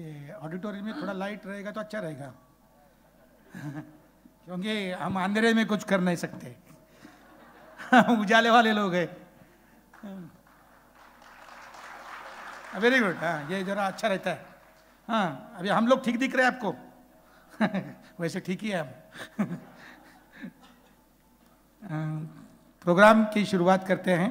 ये ऑडिटोरियम में थोड़ा लाइट रहेगा तो अच्छा रहेगा क्योंकि हम अंधेरे में कुछ कर नहीं सकते उजाले वाले लोग हैं। Very good. हाँ, ये जरा अच्छा रहता है। हाँ, अभी हम लोग ठीक दिख रहे हैं आपको वैसे ठीक ही है हम। प्रोग्राम की शुरुआत करते हैं।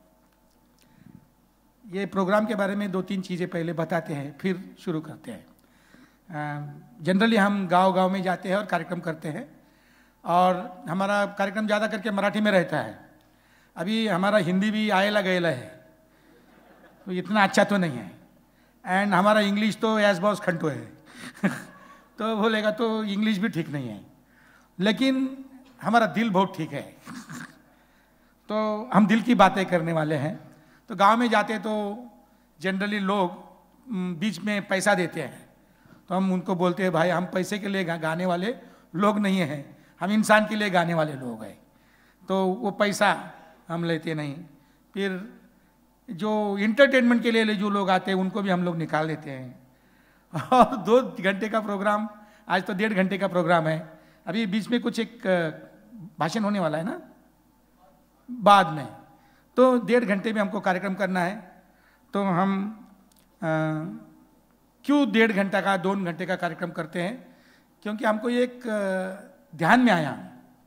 ये प्रोग्राम के बारे में 2-3 चीज़ें पहले बताते हैं, फिर शुरू करते हैं। जनरली हम गांव-गांव में जाते हैं और कार्यक्रम करते हैं, और हमारा कार्यक्रम ज़्यादा करके मराठी में रहता है। अभी हमारा हिंदी भी आएला गएला है, तो इतना अच्छा तो नहीं है, एंड हमारा इंग्लिश तो एस बॉस खंटो है तो बोलेगा तो इंग्लिश भी ठीक नहीं है, लेकिन हमारा दिल बहुत ठीक है तो हम दिल की बातें करने वाले हैं। तो गांव में जाते तो जनरली लोग बीच में पैसा देते हैं, तो हम उनको बोलते हैं भाई हम पैसे के लिए गाने वाले लोग नहीं हैं, हम इंसान के लिए गाने वाले लोग हैं। तो वो पैसा हम लेते नहीं। फिर जो इंटरटेनमेंट के लिए जो लोग आते हैं उनको भी हम लोग निकाल देते हैं। और 2 घंटे का प्रोग्राम, आज तो 1.5 घंटे का प्रोग्राम है। अभी बीच में कुछ एक भाषण होने वाला है ना, बाद में, तो 1.5 घंटे में हमको कार्यक्रम करना है। तो हम क्यों 1.5 घंटा का 2 घंटे का कार्यक्रम करते हैं, क्योंकि हमको एक ध्यान में आया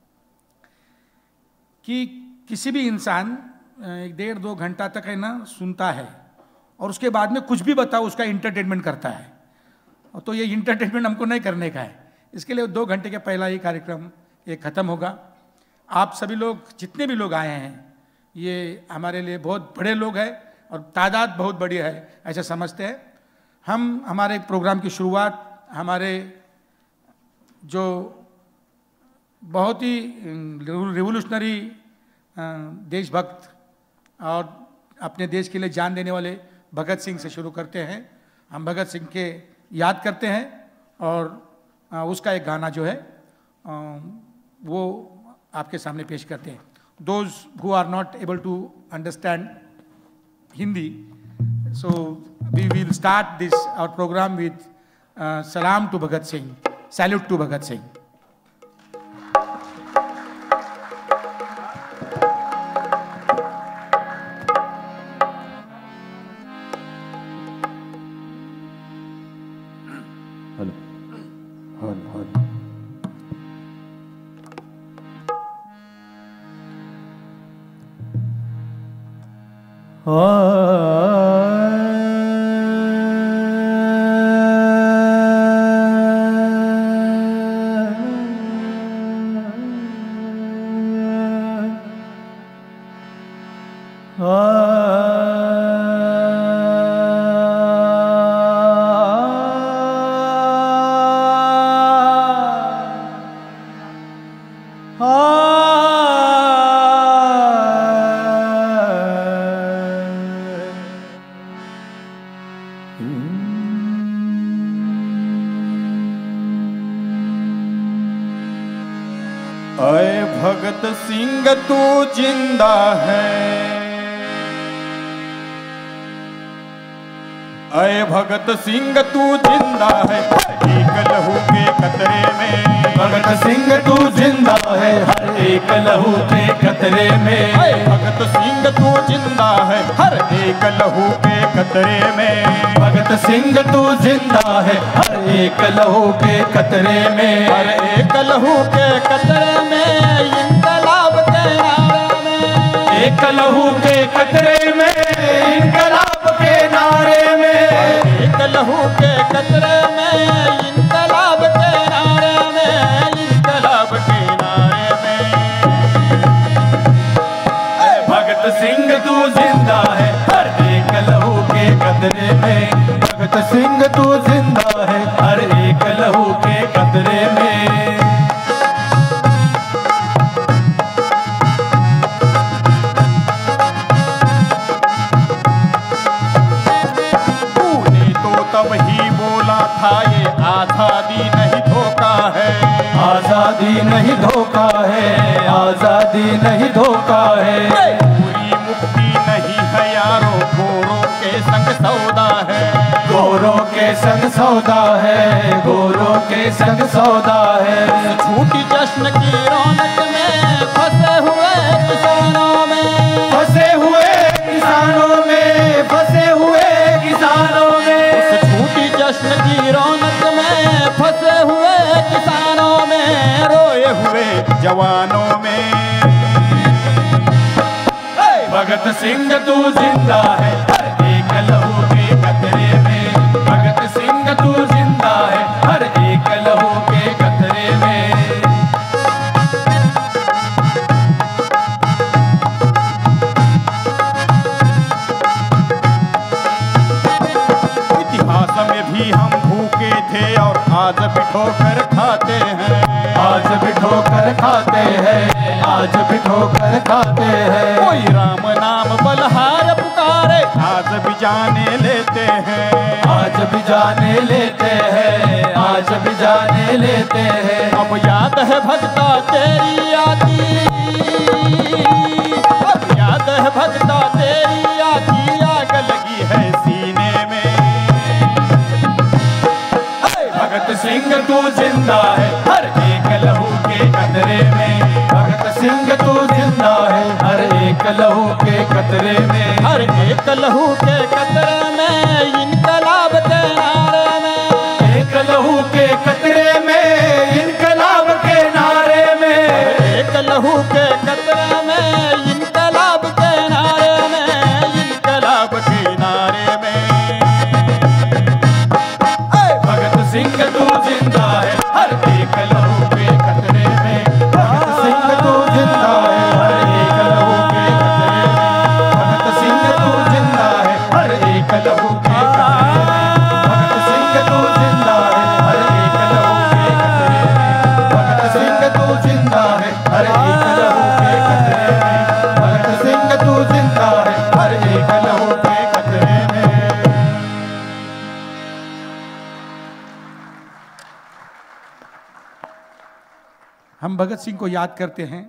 कि किसी भी इंसान 1.5-2 घंटा तक है ना सुनता है, और उसके बाद में कुछ भी बताओ उसका इंटरटेनमेंट करता है। तो ये इंटरटेनमेंट हमको नहीं करने का है, इसके लिए 2 घंटे के पहला ही कार्यक्रम ये ख़त्म होगा। आप सभी लोग जितने भी लोग आए हैं ये हमारे लिए बहुत बड़े लोग हैं और तादाद बहुत बड़ी है ऐसा समझते हैं हम। हमारे प्रोग्राम की शुरुआत हमारे जो बहुत ही रिवोल्यूशनरी देशभक्त और अपने देश के लिए जान देने वाले भगत सिंह से शुरू करते हैं। हम भगत सिंह के याद करते हैं, और उसका एक गाना जो है वो आपके सामने पेश करते हैं। Those who are not able to understand Hindi, so we will start this our program with Salam to Bhagat Singh, salute to Bhagat Singh. अय भगत सिंह तू जिंदा है, अय भगत सिंह तू जिंदा है, एक लहू के कतरे में। भगत सिंह तू जिंदा है हर एक लहू के कतरे में। अय भगत सिंह तू जिंदा है हर एक लहू के कतरे में। भगत सिंह तू जिंदा है हर एक लहू के कतरे में। हर एक लहू के कतरे में, इंकलाब के नारे में। एक लहू के कतरे में, इंकलाब के नारे में। एक लहू के कतरे में, इंकलाब के नारे में। इंकलाब के नारे में। भगत सिंह तू जिंदा है हर एक लहू के कतरे में। भगत सिंह तू जिंदा है हर एक लहू के कतरे में। तब ही बोला था ये आजादी नहीं धोखा है। आजादी नहीं धोखा है, आजादी नहीं धोखा है। पूरी मुक्ति नहीं है यारो, गोरों के संग सौदा है। गोरों के संग सौदा है, गोरों के संग सौदा है। झूठी जश्न की रौनक में फंसे हुए किसानों में, फंसे हुए किसानों में, फंसे हुए किसानों में। उस झूठी जश्न की रौनक में फंसे हुए किसानों में, रोए हुए जवानों में। भगत सिंह तू जिंदा है हर एक लहू के कतरे में। भगत सिंह तू जिंदा है हर एक लहू के कतरे में। इतिहास में भी हम भूखे थे और आज भी ठोकर खाते हैं, आज भी ठोकर खाते हैं, आज भी ठोकर खाते हैं। कोई राम नाम बलहार पुकारे आज भी जाने लेते हैं, आज भी जाने लेते हैं, आज भी जाने लेते हैं। अब याद है भगता तेरी आती, अब याद है भगता तेरी आती, आग लगी है सीने में। भगत सिंह तू जिंदा है हर एक लहू के कतरे में। भगत सिंह तू जिंदा है हर एक लहू के कतरे में। हर एक लहू के कतरे में, इनकलाब के नारे में। एक लहू के कतरे में, इनकलाब के नारे में। एक लहू के कतरे में, इनकलाब के नारे में, इनकलाब के नारे में। भगत सिंह तू जिंदा है हर एक लहू के कतरे में। भगत सिंह तू जिंदा है हर एक लहू के कतरे में। भगत सिंह तू जिंदा है हर एक लहू के कतरे में। भगत सिंह तू जिंदा है हर एक लहू के कतरे में। भगत सिंह तू जिंदा है हर एक लहू के कतरे में। भगत सिंह तू जिंदा है हर एक लहू के कतरे में। हम भगत सिंह को याद करते हैं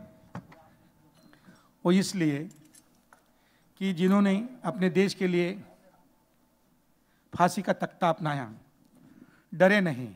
वो इसलिए कि जिन्होंने अपने देश के लिए फांसी का तख्ता अपनाया, डरे नहीं,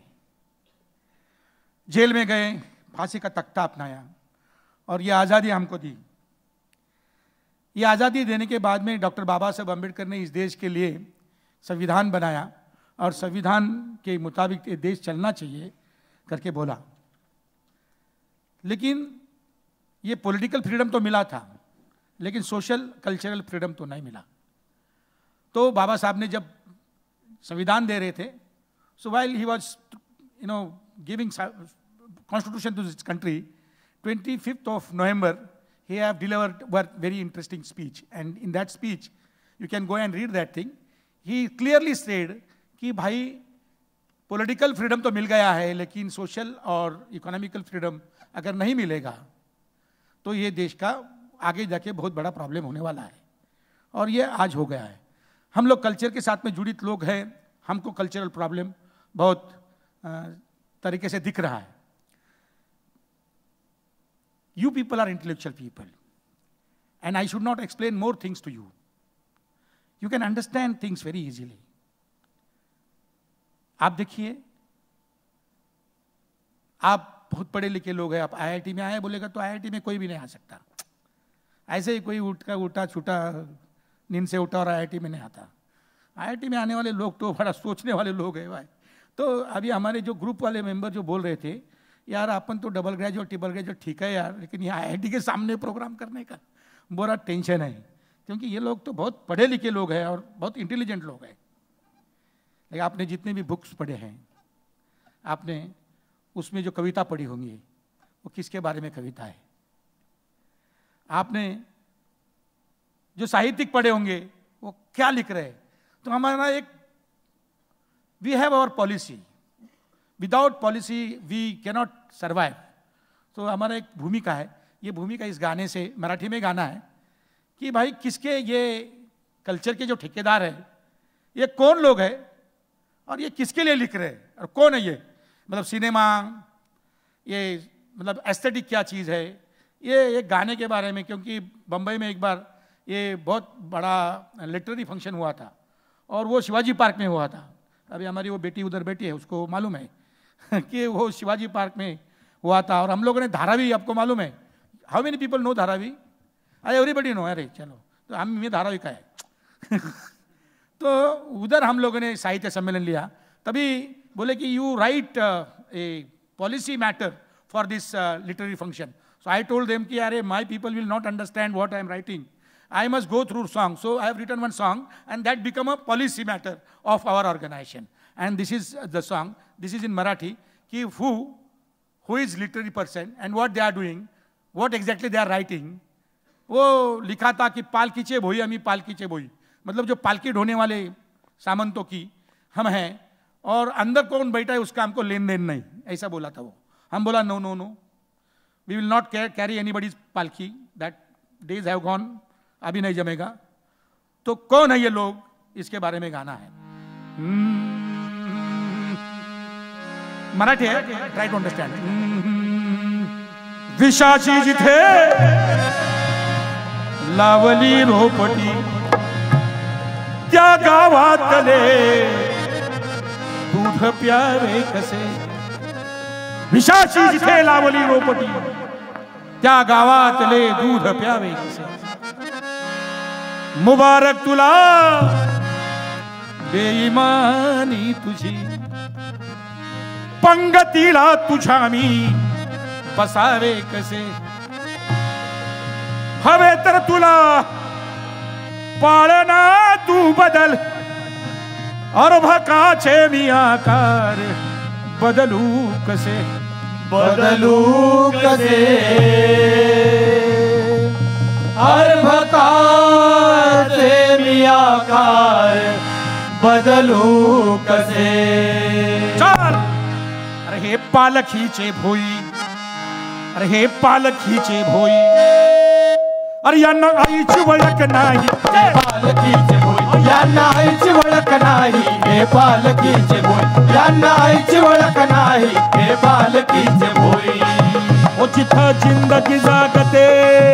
जेल में गए, फांसी का तख्ता अपनाया और ये आज़ादी हमको दी। ये आज़ादी देने के बाद में डॉक्टर बाबा साहब अम्बेडकर ने इस देश के लिए संविधान बनाया और संविधान के मुताबिक ये देश चलना चाहिए करके बोला। लेकिन ये पॉलिटिकल फ्रीडम तो मिला था, लेकिन सोशल कल्चरल फ्रीडम तो नहीं मिला। तो बाबा साहब ने जब संविधान दे रहे थे, so while he was giving constitution to this country, 25th of November he have delivered one very interesting speech, and in that speech you can go and read that thing. He clearly said कि भाई political freedom तो मिल गया है, लेकिन social और economical freedom अगर नहीं मिलेगा तो ये देश का आगे जाके बहुत बड़ा प्रॉब्लम होने वाला है। और ये आज हो गया है। हम लोग कल्चर के साथ में जुड़ित लोग हैं, हमको कल्चरल प्रॉब्लम बहुत तरीके से दिख रहा है। You people are intellectual people, and I should not explain more things to you. You can understand things very easily. आप देखिए, आप बहुत पढ़े लिखे लोग हैं, आप IIT में आए बोलेगा तो IIT में कोई भी नहीं आ सकता। ऐसे ही कोई उठा छूटा नींद से उठा और IIT में नहीं आता। IIT में आने वाले लोग तो बड़ा सोचने वाले लोग हैं भाई। तो अभी हमारे जो ग्रुप वाले मेंबर जो बोल रहे थे, यार अपन तो डबल ग्रेजुएट ट्रिपल ग्रेजुएट ठीक है यार, लेकिन यहाँ IIT के सामने प्रोग्राम करने का बड़ा टेंशन है, क्योंकि ये लोग तो बहुत पढ़े लिखे लोग हैं और बहुत इंटेलिजेंट लोग हैं। लेकिन आपने जितने भी बुक्स पढ़े हैं, आपने उसमें जो कविता पढ़ी होंगी वो किसके बारे में कविता है? आपने जो साहित्यिक पढ़े होंगे वो क्या लिख रहे हैं? तो हमारा एक we have our policy, without policy we cannot survive. तो हमारा एक भूमिका है, ये भूमिका इस गाने से, मराठी में गाना है कि भाई किसके ये कल्चर के जो ठेकेदार है, ये कौन लोग हैं और ये किसके लिए लिख रहे हैं और कौन है ये, मतलब सिनेमा, ये मतलब एस्थेटिक क्या चीज़ है, ये एक गाने के बारे में। क्योंकि बम्बई में एक बार ये बहुत बड़ा लिटरेरी फंक्शन हुआ था और वो शिवाजी पार्क में हुआ था। अभी हमारी वो बेटी उधर बैठी है, उसको मालूम है कि वो शिवाजी पार्क में हुआ था। और हम लोगों ने धारावी, आपको मालूम है, how many people know Dharavi? अरे एवरीबडी नो। अरे चलो, तो हम में धारावी का है तो उधर हम लोगों ने साहित्य सम्मेलन लिया। तभी बोले कि you write a policy matter for this literary function. So I told them कि अरे my people will not understand what I am writing, I must go through song. So I have written one song and that become a policy matter of our organization. And this is the song. This is in Marathi. Ki who is literary person and what they are doing, what exactly they are writing. वो लिखा था कि पालकीचे भोई अमी पालकीचे भोई, मतलब जो पालकी ढोने वाले सामंतों की हम हैं और अंदर कौन बैठा है उसका हमको लेन देन नहीं, ऐसा बोला था वो। हम बोला no no no, we will not carry anybody's पालकी, दैट डेज हैव गॉन, अभी नहीं जमेगा। तो कौन है ये लोग, इसके बारे में गाना है। मराठी है, ट्राई टू अंडरस्टँड। विषाची जिथे लावली रोपटी, त्या गावातले दूध प्यावे कसे। विषाची जिथे लावली रोपटी, त्या गावातले दूध प्यावे कसे। मुबारक तुला बेईमानी तुझी, पंगतीला तुझ्या मी बसावे कसे। हवे तर तुला पाळना तू बदल, और भकाचे मी आकार बदलू कसे, बदलू कसे। हर भकाचे मी आकार बदलू कसे। चल, अरे हे पालखीचे भोई, अरे हे पालखीचे भोई, अरे यांना आईची ओळख नाही, पालखीचे भोई यांना आईची ओळख नाही, हे पालखीचे भोई यांना आईची ओळख नाही, हे पालखीचे भोई। ओ जिथं जिंदगी जागते,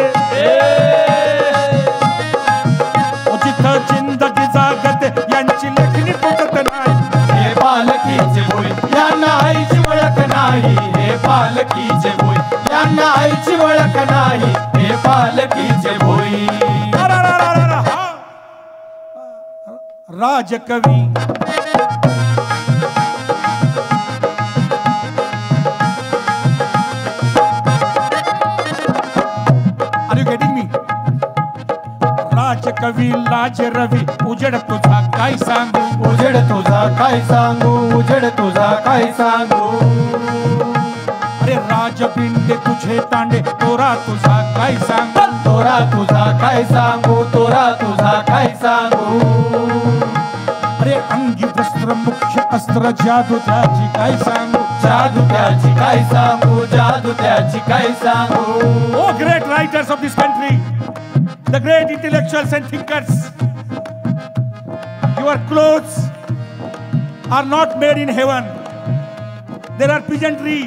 ओ जिथं जिंदगी जागते, यांची लेखणी फुटत नाही, हे पालखीचे भोई यांना आईची ओळख नाही, हे पालखीचे भोई यांना आईची ओळख नाही, हे पालखीचे भोई। राजकवी आर यू गेटिंग मी? राजकवी लाज रवी, उजड तुझा काय सांगू, उजड तुझा काय सांगू, उजड तुझा काय सांगू। अरे राजपिंडे तुझे तांडे, तोरा तुझा काय सांगू, तोरा तुझा काय सांगू, तोरा तुझा काय सांगू। अरे अंगी वस्त्र मुख्य अस्त्र, जादू त्याची काय सांगू, जादू त्याची काय सांगू, जादू त्याची काय सांगू। Oh great writers of this country, the great intellectuals and thinkers, your clothes are not made in heaven, there are peasantry,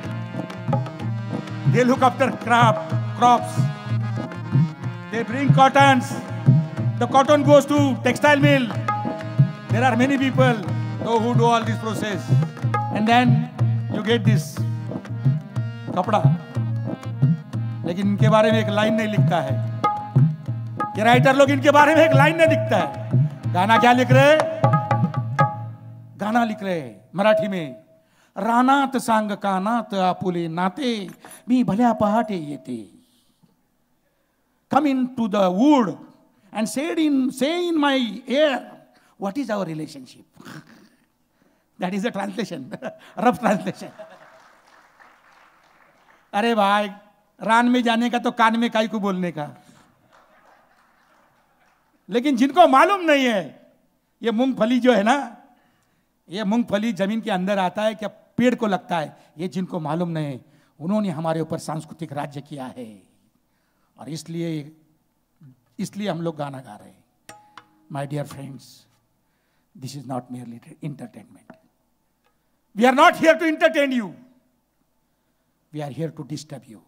they look after crops, they bring cottons, the cotton goes to textile mill, there are many people who do all this process, and then you get this कपड़ा। लेकिन इनके बारे में एक line नहीं लिखता है, कि राइटर लोग इनके बारे में एक लाइन नहीं लिखता है। गाना क्या लिख रहे? गाना लिख रहे मराठी में, रानात सांग कानात आपुले नाते, मी भल्या पहाटे येते। Come into the wood and say in my ear, what is our relationship? That is the translation, rough translation. अरे भाई, रान में जाने का तो कान में काई को बोलने का। लेकिन जिनको मालूम नहीं है, ये मूंगफली जो है ना, ये मूंगफली जमीन के अंदर आता है क्या पेड़ को लगता है, ये जिनको मालूम नहीं है, उन्होंने हमारे ऊपर सांस्कृतिक राज्य किया है। और इसलिए हम लोग गाना गा रहे हैं। My dear friends, this is not merely entertainment. We are not here to entertain you, we are here to disturb you.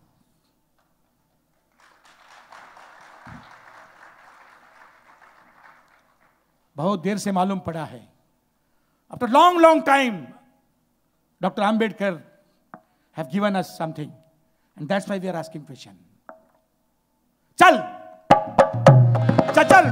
बहुत देर से मालूम पड़ा है, अब After long, long time, Dr. Ambedkar have given us something. And that's why we are asking question. चल चल चल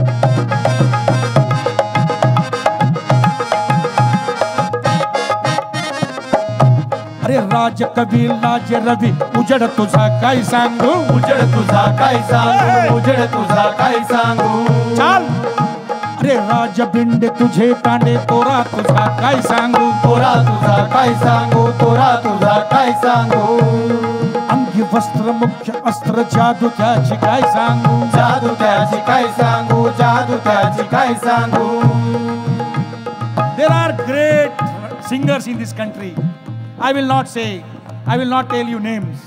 अरे राज कवी लाज रवी उजड तुझा काय सांगू उजड तुझा काय सांगू उजड तुझा काय सांगू चाल अरे राज बिंड तुझे कांडे तोरा तुझा काय सांगू तोरा तुझा काय सांगू तोरा तुझा काय सांगू अंगी वस्त्र मुख्य अस्त्र जादू त्याची काय सांगू जादू त्याची काय सांगू जादू त्याची काय सांगू There are great singers in this country. I will not tell you names.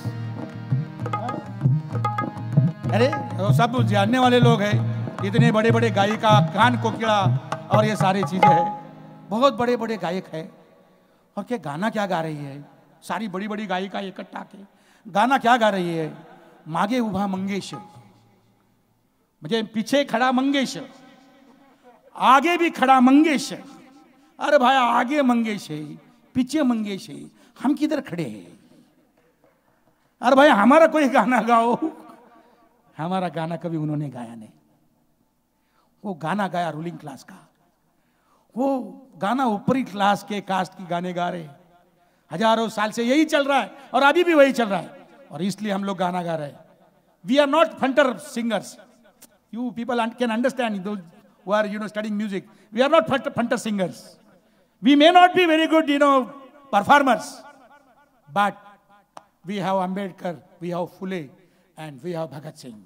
अरे वो सब जानने वाले लोग हैं, इतने बड़े बड़े गायिका कान कोकिला और ये सारी चीजें हैं, बहुत बड़े बड़े गायक हैं और क्या गाना क्या गा रही है, सारी बड़ी बड़ी गायिका इकट्ठा के गाना क्या गा रही है, मागे उभा मंगेश, मुझे पीछे खड़ा मंगेश, आगे भी खड़ा मंगेश, अरे भाई आगे मंगेश है पीछे मंगेश है, हम किधर खड़े हैं? अरे भाई हमारा कोई गाना गाओ। हमारा गाना कभी उन्होंने गाया नहीं, वो गाना गाया रूलिंग क्लास का, वो गाना ऊपरी क्लास के कास्ट की गाने गा रहे, हजारों साल से यही चल रहा है और अभी भी वही चल रहा है और इसलिए हम लोग गाना गा रहे हैं। वी आर नॉट फंटर singers, you people can understand those who are studying music. We are not punter singers. We may not be very good performers, but we have Ambedkar, we have Phule, and we have Bhagat Singh.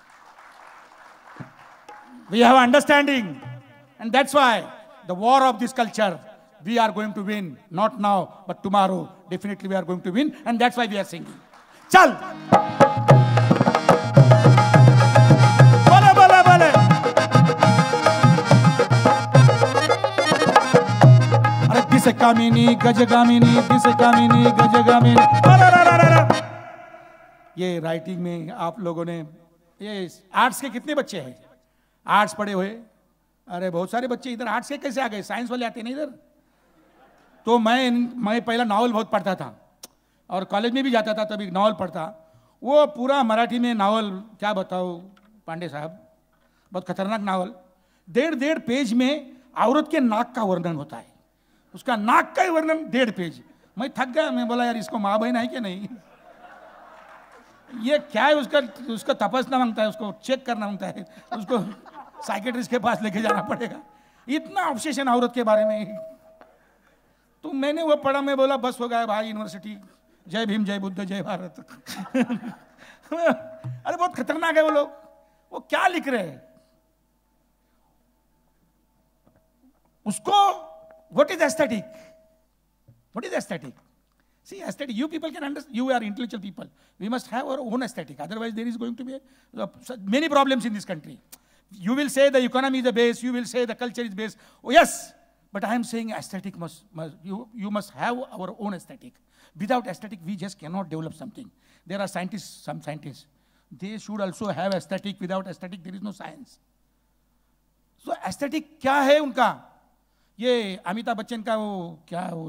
We have understanding, and that's why the war of this culture we are going to win, not now but tomorrow. Definitely we are going to win, and that's why we are singing. Chal! कामिनी गजगामिनी दिशगामिनी गजगामिनी। ये writing में आप लोगों ने, ये आर्ट्स के कितने बच्चे हैं आर्ट्स पढ़े हुए? अरे बहुत सारे बच्चे इधर आर्ट्स के कैसे आ गए? साइंस वाले आते नहीं इधर। तो मैं पहला नावल बहुत पढ़ता था और कॉलेज में भी जाता था, तभी नावल पढ़ता। वो पूरा मराठी में नावल, क्या बताओ पांडे साहब, बहुत खतरनाक नावल। 1.5 पेज में औरत के नाक का वर्णन होता है, उसका नाक का ही वर्णन 1.5 पेज। मैं थक गया, मैं बोला यार इसको माँ बहन है कि नहीं, ये क्या है? उसका तपस्या मांगता है, उसको चेक करना मांगता है, उसको साइकेट्रिस्ट के पास लेके जाना पड़ेगा। इतना ऑब्सेशन औरत के बारे में। तो मैंने वो पढ़ा, मैं बोला बस हो गया भाई, यूनिवर्सिटी, जय भीम जय बुद्ध जय भारत। अरे बहुत खतरनाक है वो लोग, वो क्या लिख रहे हैं उसको। What is aesthetic? What is aesthetic? See, aesthetic, you people can understand, you are intellectual people. We must have our own aesthetic. Otherwise, there is going to be many problems in this country. You will say the economy is the base, you will say the culture is base. Oh, yes, but I am saying aesthetic you must have our own aesthetic. Without aesthetic, we just cannot develop something. There are scientists, some scientists, they should also have aesthetic. Without aesthetic, there is no science. So, aesthetic क्या है उनका? ये अमिताभ बच्चन का वो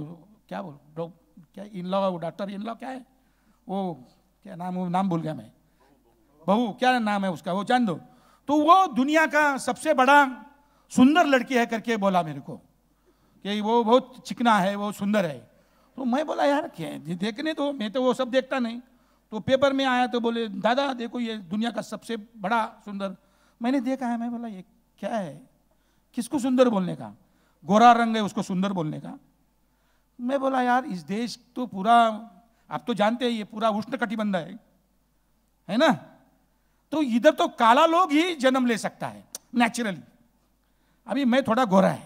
क्या in law, doctor in law क्या है वो, क्या नाम भूल गया मैं, बहू क्या नाम है उसका, वो जान दो। तो वो दुनिया का सबसे बड़ा सुंदर लड़की है करके बोला मेरे को कि वो बहुत चिकना है, वो सुंदर है। तो मैं बोला यार क्या देखने, तो मैं तो वो सब देखता नहीं। तो पेपर में आया तो बोले दादा देखो ये दुनिया का सबसे बड़ा सुंदर। मैंने देखा है, मैं बोला ये क्या है, किसको सुंदर बोलने का? गोरा रंग है उसको सुंदर बोलने का? मैं बोला यार इस देश तो पूरा, आप तो जानते हैं ये पूरा उष्ण कटिबंध है ना, तो इधर तो काला लोग ही जन्म ले सकता है नेचुरली। अभी मैं थोड़ा गोरा है,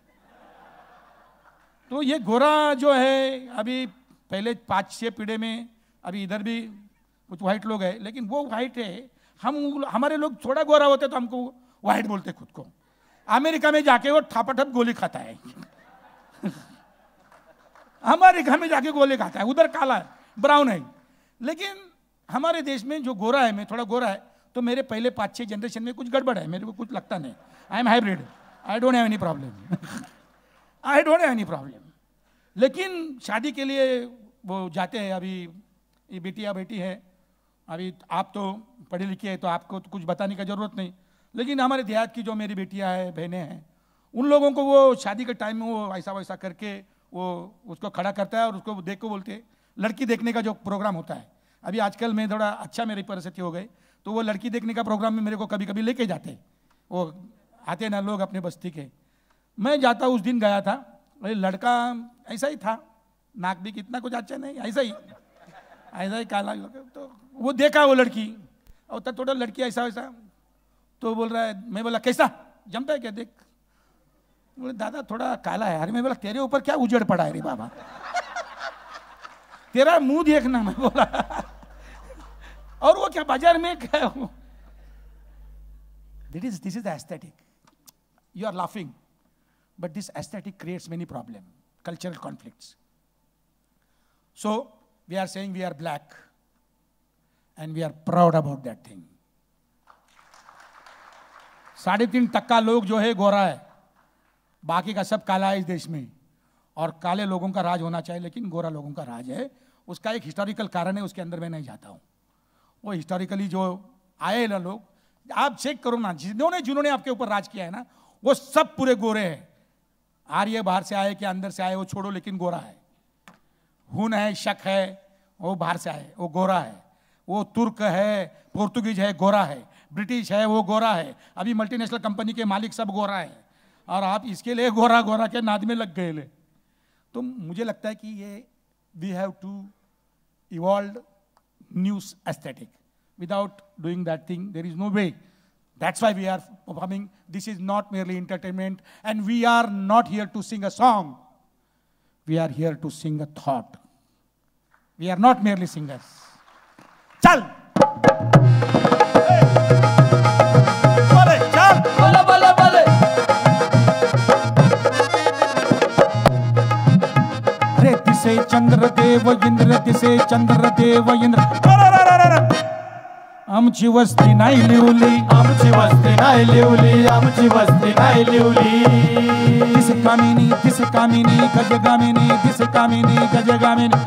तो ये गोरा जो है अभी पहले 5-6 पीढ़े में, अभी इधर भी कुछ व्हाइट लोग हैं, लेकिन वो व्हाइट है, हमारे लोग थोड़ा गोरा होते तो हमको व्हाइट बोलते खुद को। अमेरिका में जाके वो ठापाठप गोली खाता है। अमेरिका में जाके गोली खाता है, उधर काला है, ब्राउन है। लेकिन हमारे देश में जो गोरा है, मैं थोड़ा गोरा है, तो मेरे पहले 5-6 जनरेशन में कुछ गड़बड़ है, मेरे को कुछ लगता नहीं। I am hybrid, I don't have any problem. I don't have any problem. लेकिन शादी के लिए वो जाते हैं, अभी ये बेटियाँ बेटी है, अभी आप तो पढ़े लिखे हैं तो आपको तो कुछ बताने का जरूरत नहीं, लेकिन हमारे देहात की जो मेरी बेटियाँ हैं, बहनें हैं, उन लोगों को वो शादी के टाइम में वो ऐसा वैसा करके वो उसको खड़ा करता है और उसको देख को बोलते हैं, लड़की देखने का जो प्रोग्राम होता है, अभी आजकल मैं थोड़ा अच्छा मेरी परिस्थिति हो गई तो वो लड़की देखने का प्रोग्राम में मेरे को कभी कभी लेके जाते, वो आते ना लोग अपने बस्ती के, मैं जाता, उस दिन गया था, अरे लड़का ऐसा ही था, नाक भी कितना कुछ अच्छा नहीं, ऐसा ही काला, तो वो देखा वो लड़की और तब थोड़ा लड़की ऐसा वैसा, तो बोल रहा है, मैं बोला कैसा जमता है क्या, देख, बोले दादा थोड़ा काला है। अरे मैं बोला तेरे ऊपर क्या उजड़ पड़ा है रे बाबा, तेरा मुंह देखना, मैं बोला और वो क्या बाजार में क्या, this is the aesthetic, you are laughing, but this aesthetic creates many problems, cultural conflicts. So we are saying we are black and we are proud about that thing. 3.5% लोग जो है गोरा है, बाकी का सब काला है इस देश में, और काले लोगों का राज होना चाहिए, लेकिन गोरा लोगों का राज है। उसका एक हिस्टोरिकल कारण है, उसके अंदर मैं नहीं जाता हूँ। वो हिस्टोरिकली जो आए ना लोग, आप चेक करो ना, जिन्होंने आपके ऊपर राज किया है ना, वो सब पूरे गोरे हैं। आर्य बाहर से आए कि अंदर से आए वो छोड़ो, लेकिन गोरा है। हुन है, शक है, वो बाहर से आए, वो गोरा है। वो तुर्क है, पोर्तुगीज है, गोरा है। ब्रिटिश है, वो गोरा है। अभी मल्टीनेशनल कंपनी के मालिक सब गोरा है, और आप इसके लिए गोरा गोरा के नाद में लग गए ले। तो मुझे लगता है कि ये we have to evolve new aesthetic, without doing that thing there is no way. That's why we are performing. This is not merely entertainment, and we are not here to sing a song. We are here to sing a thought. We are not merely singers. Chal! Bole, chal! Bole, bole, bole. Re dise Chandra Deva Indra, dise Chandra Deva Indra. आमची वस्ती नाही lively, आमची वस्ती नाही lively, आमची वस्ती नाही lively. This कामिनी गजगामिनी, दिस कामिनी गजगामिनी।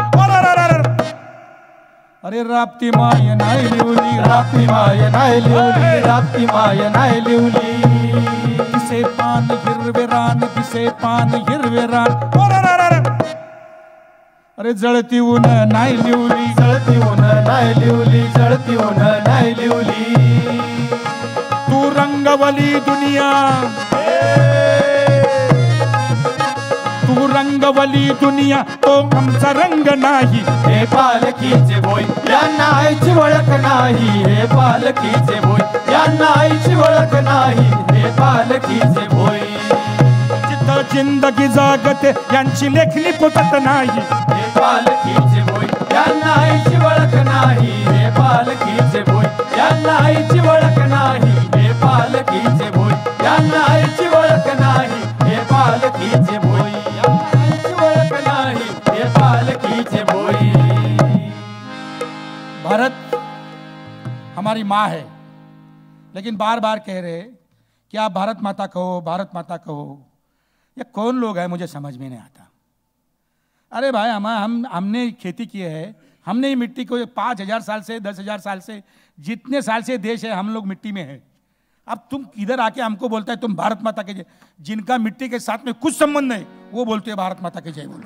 अरे राप्ती माय नाही लिवली, राप्ती माय नाही लिवली, राप्ती माय नाही लिवली। दिसे पान हिरवे रान, दिसे पान हिरवे रान। अरे जळती ऊन नाही लिवली, जळती ऊन नाही लिवली, जळती ऊन नाही लिवली। तू रंगवली दुनिया, तू रंगवली दुनिया, तो आमचा रंग नाही। हे पालखीचे बोय, यांना आईची ओळख नाही। हे पालखीचे बोय, यांना आईची ओळख नाही। हे पालखीचे बोय, जिथं जिंदगी जागते यांची लेखणी पुसत नाही। हे पालखीचे बोय, यांना आईची ओळख नाही। हे पालखीचे बोय, यांना आईची ओळख नाही। हे पालखीचे बोय, यांना आईची ओळख नाही। हे पालखीचे बोय, यांना आईची ओळख नाही। हे पालखीचे बोय। भारत हमारी माँ है, लेकिन बार बार कह रहे कि आप भारत माता कहो, भारत माता कहो। ये कौन लोग हैं मुझे समझ में नहीं आता। अरे भाई हमने खेती की है, हमने ये मिट्टी को 5,000 साल से 10,000 साल से जितने साल से देश है हम लोग मिट्टी में है। अब तुम इधर आके हमको बोलता है तुम भारत माता के जय, जिनका मिट्टी के साथ में कुछ संबंध नहीं वो बोलते हैं भारत माता के जय बोलो।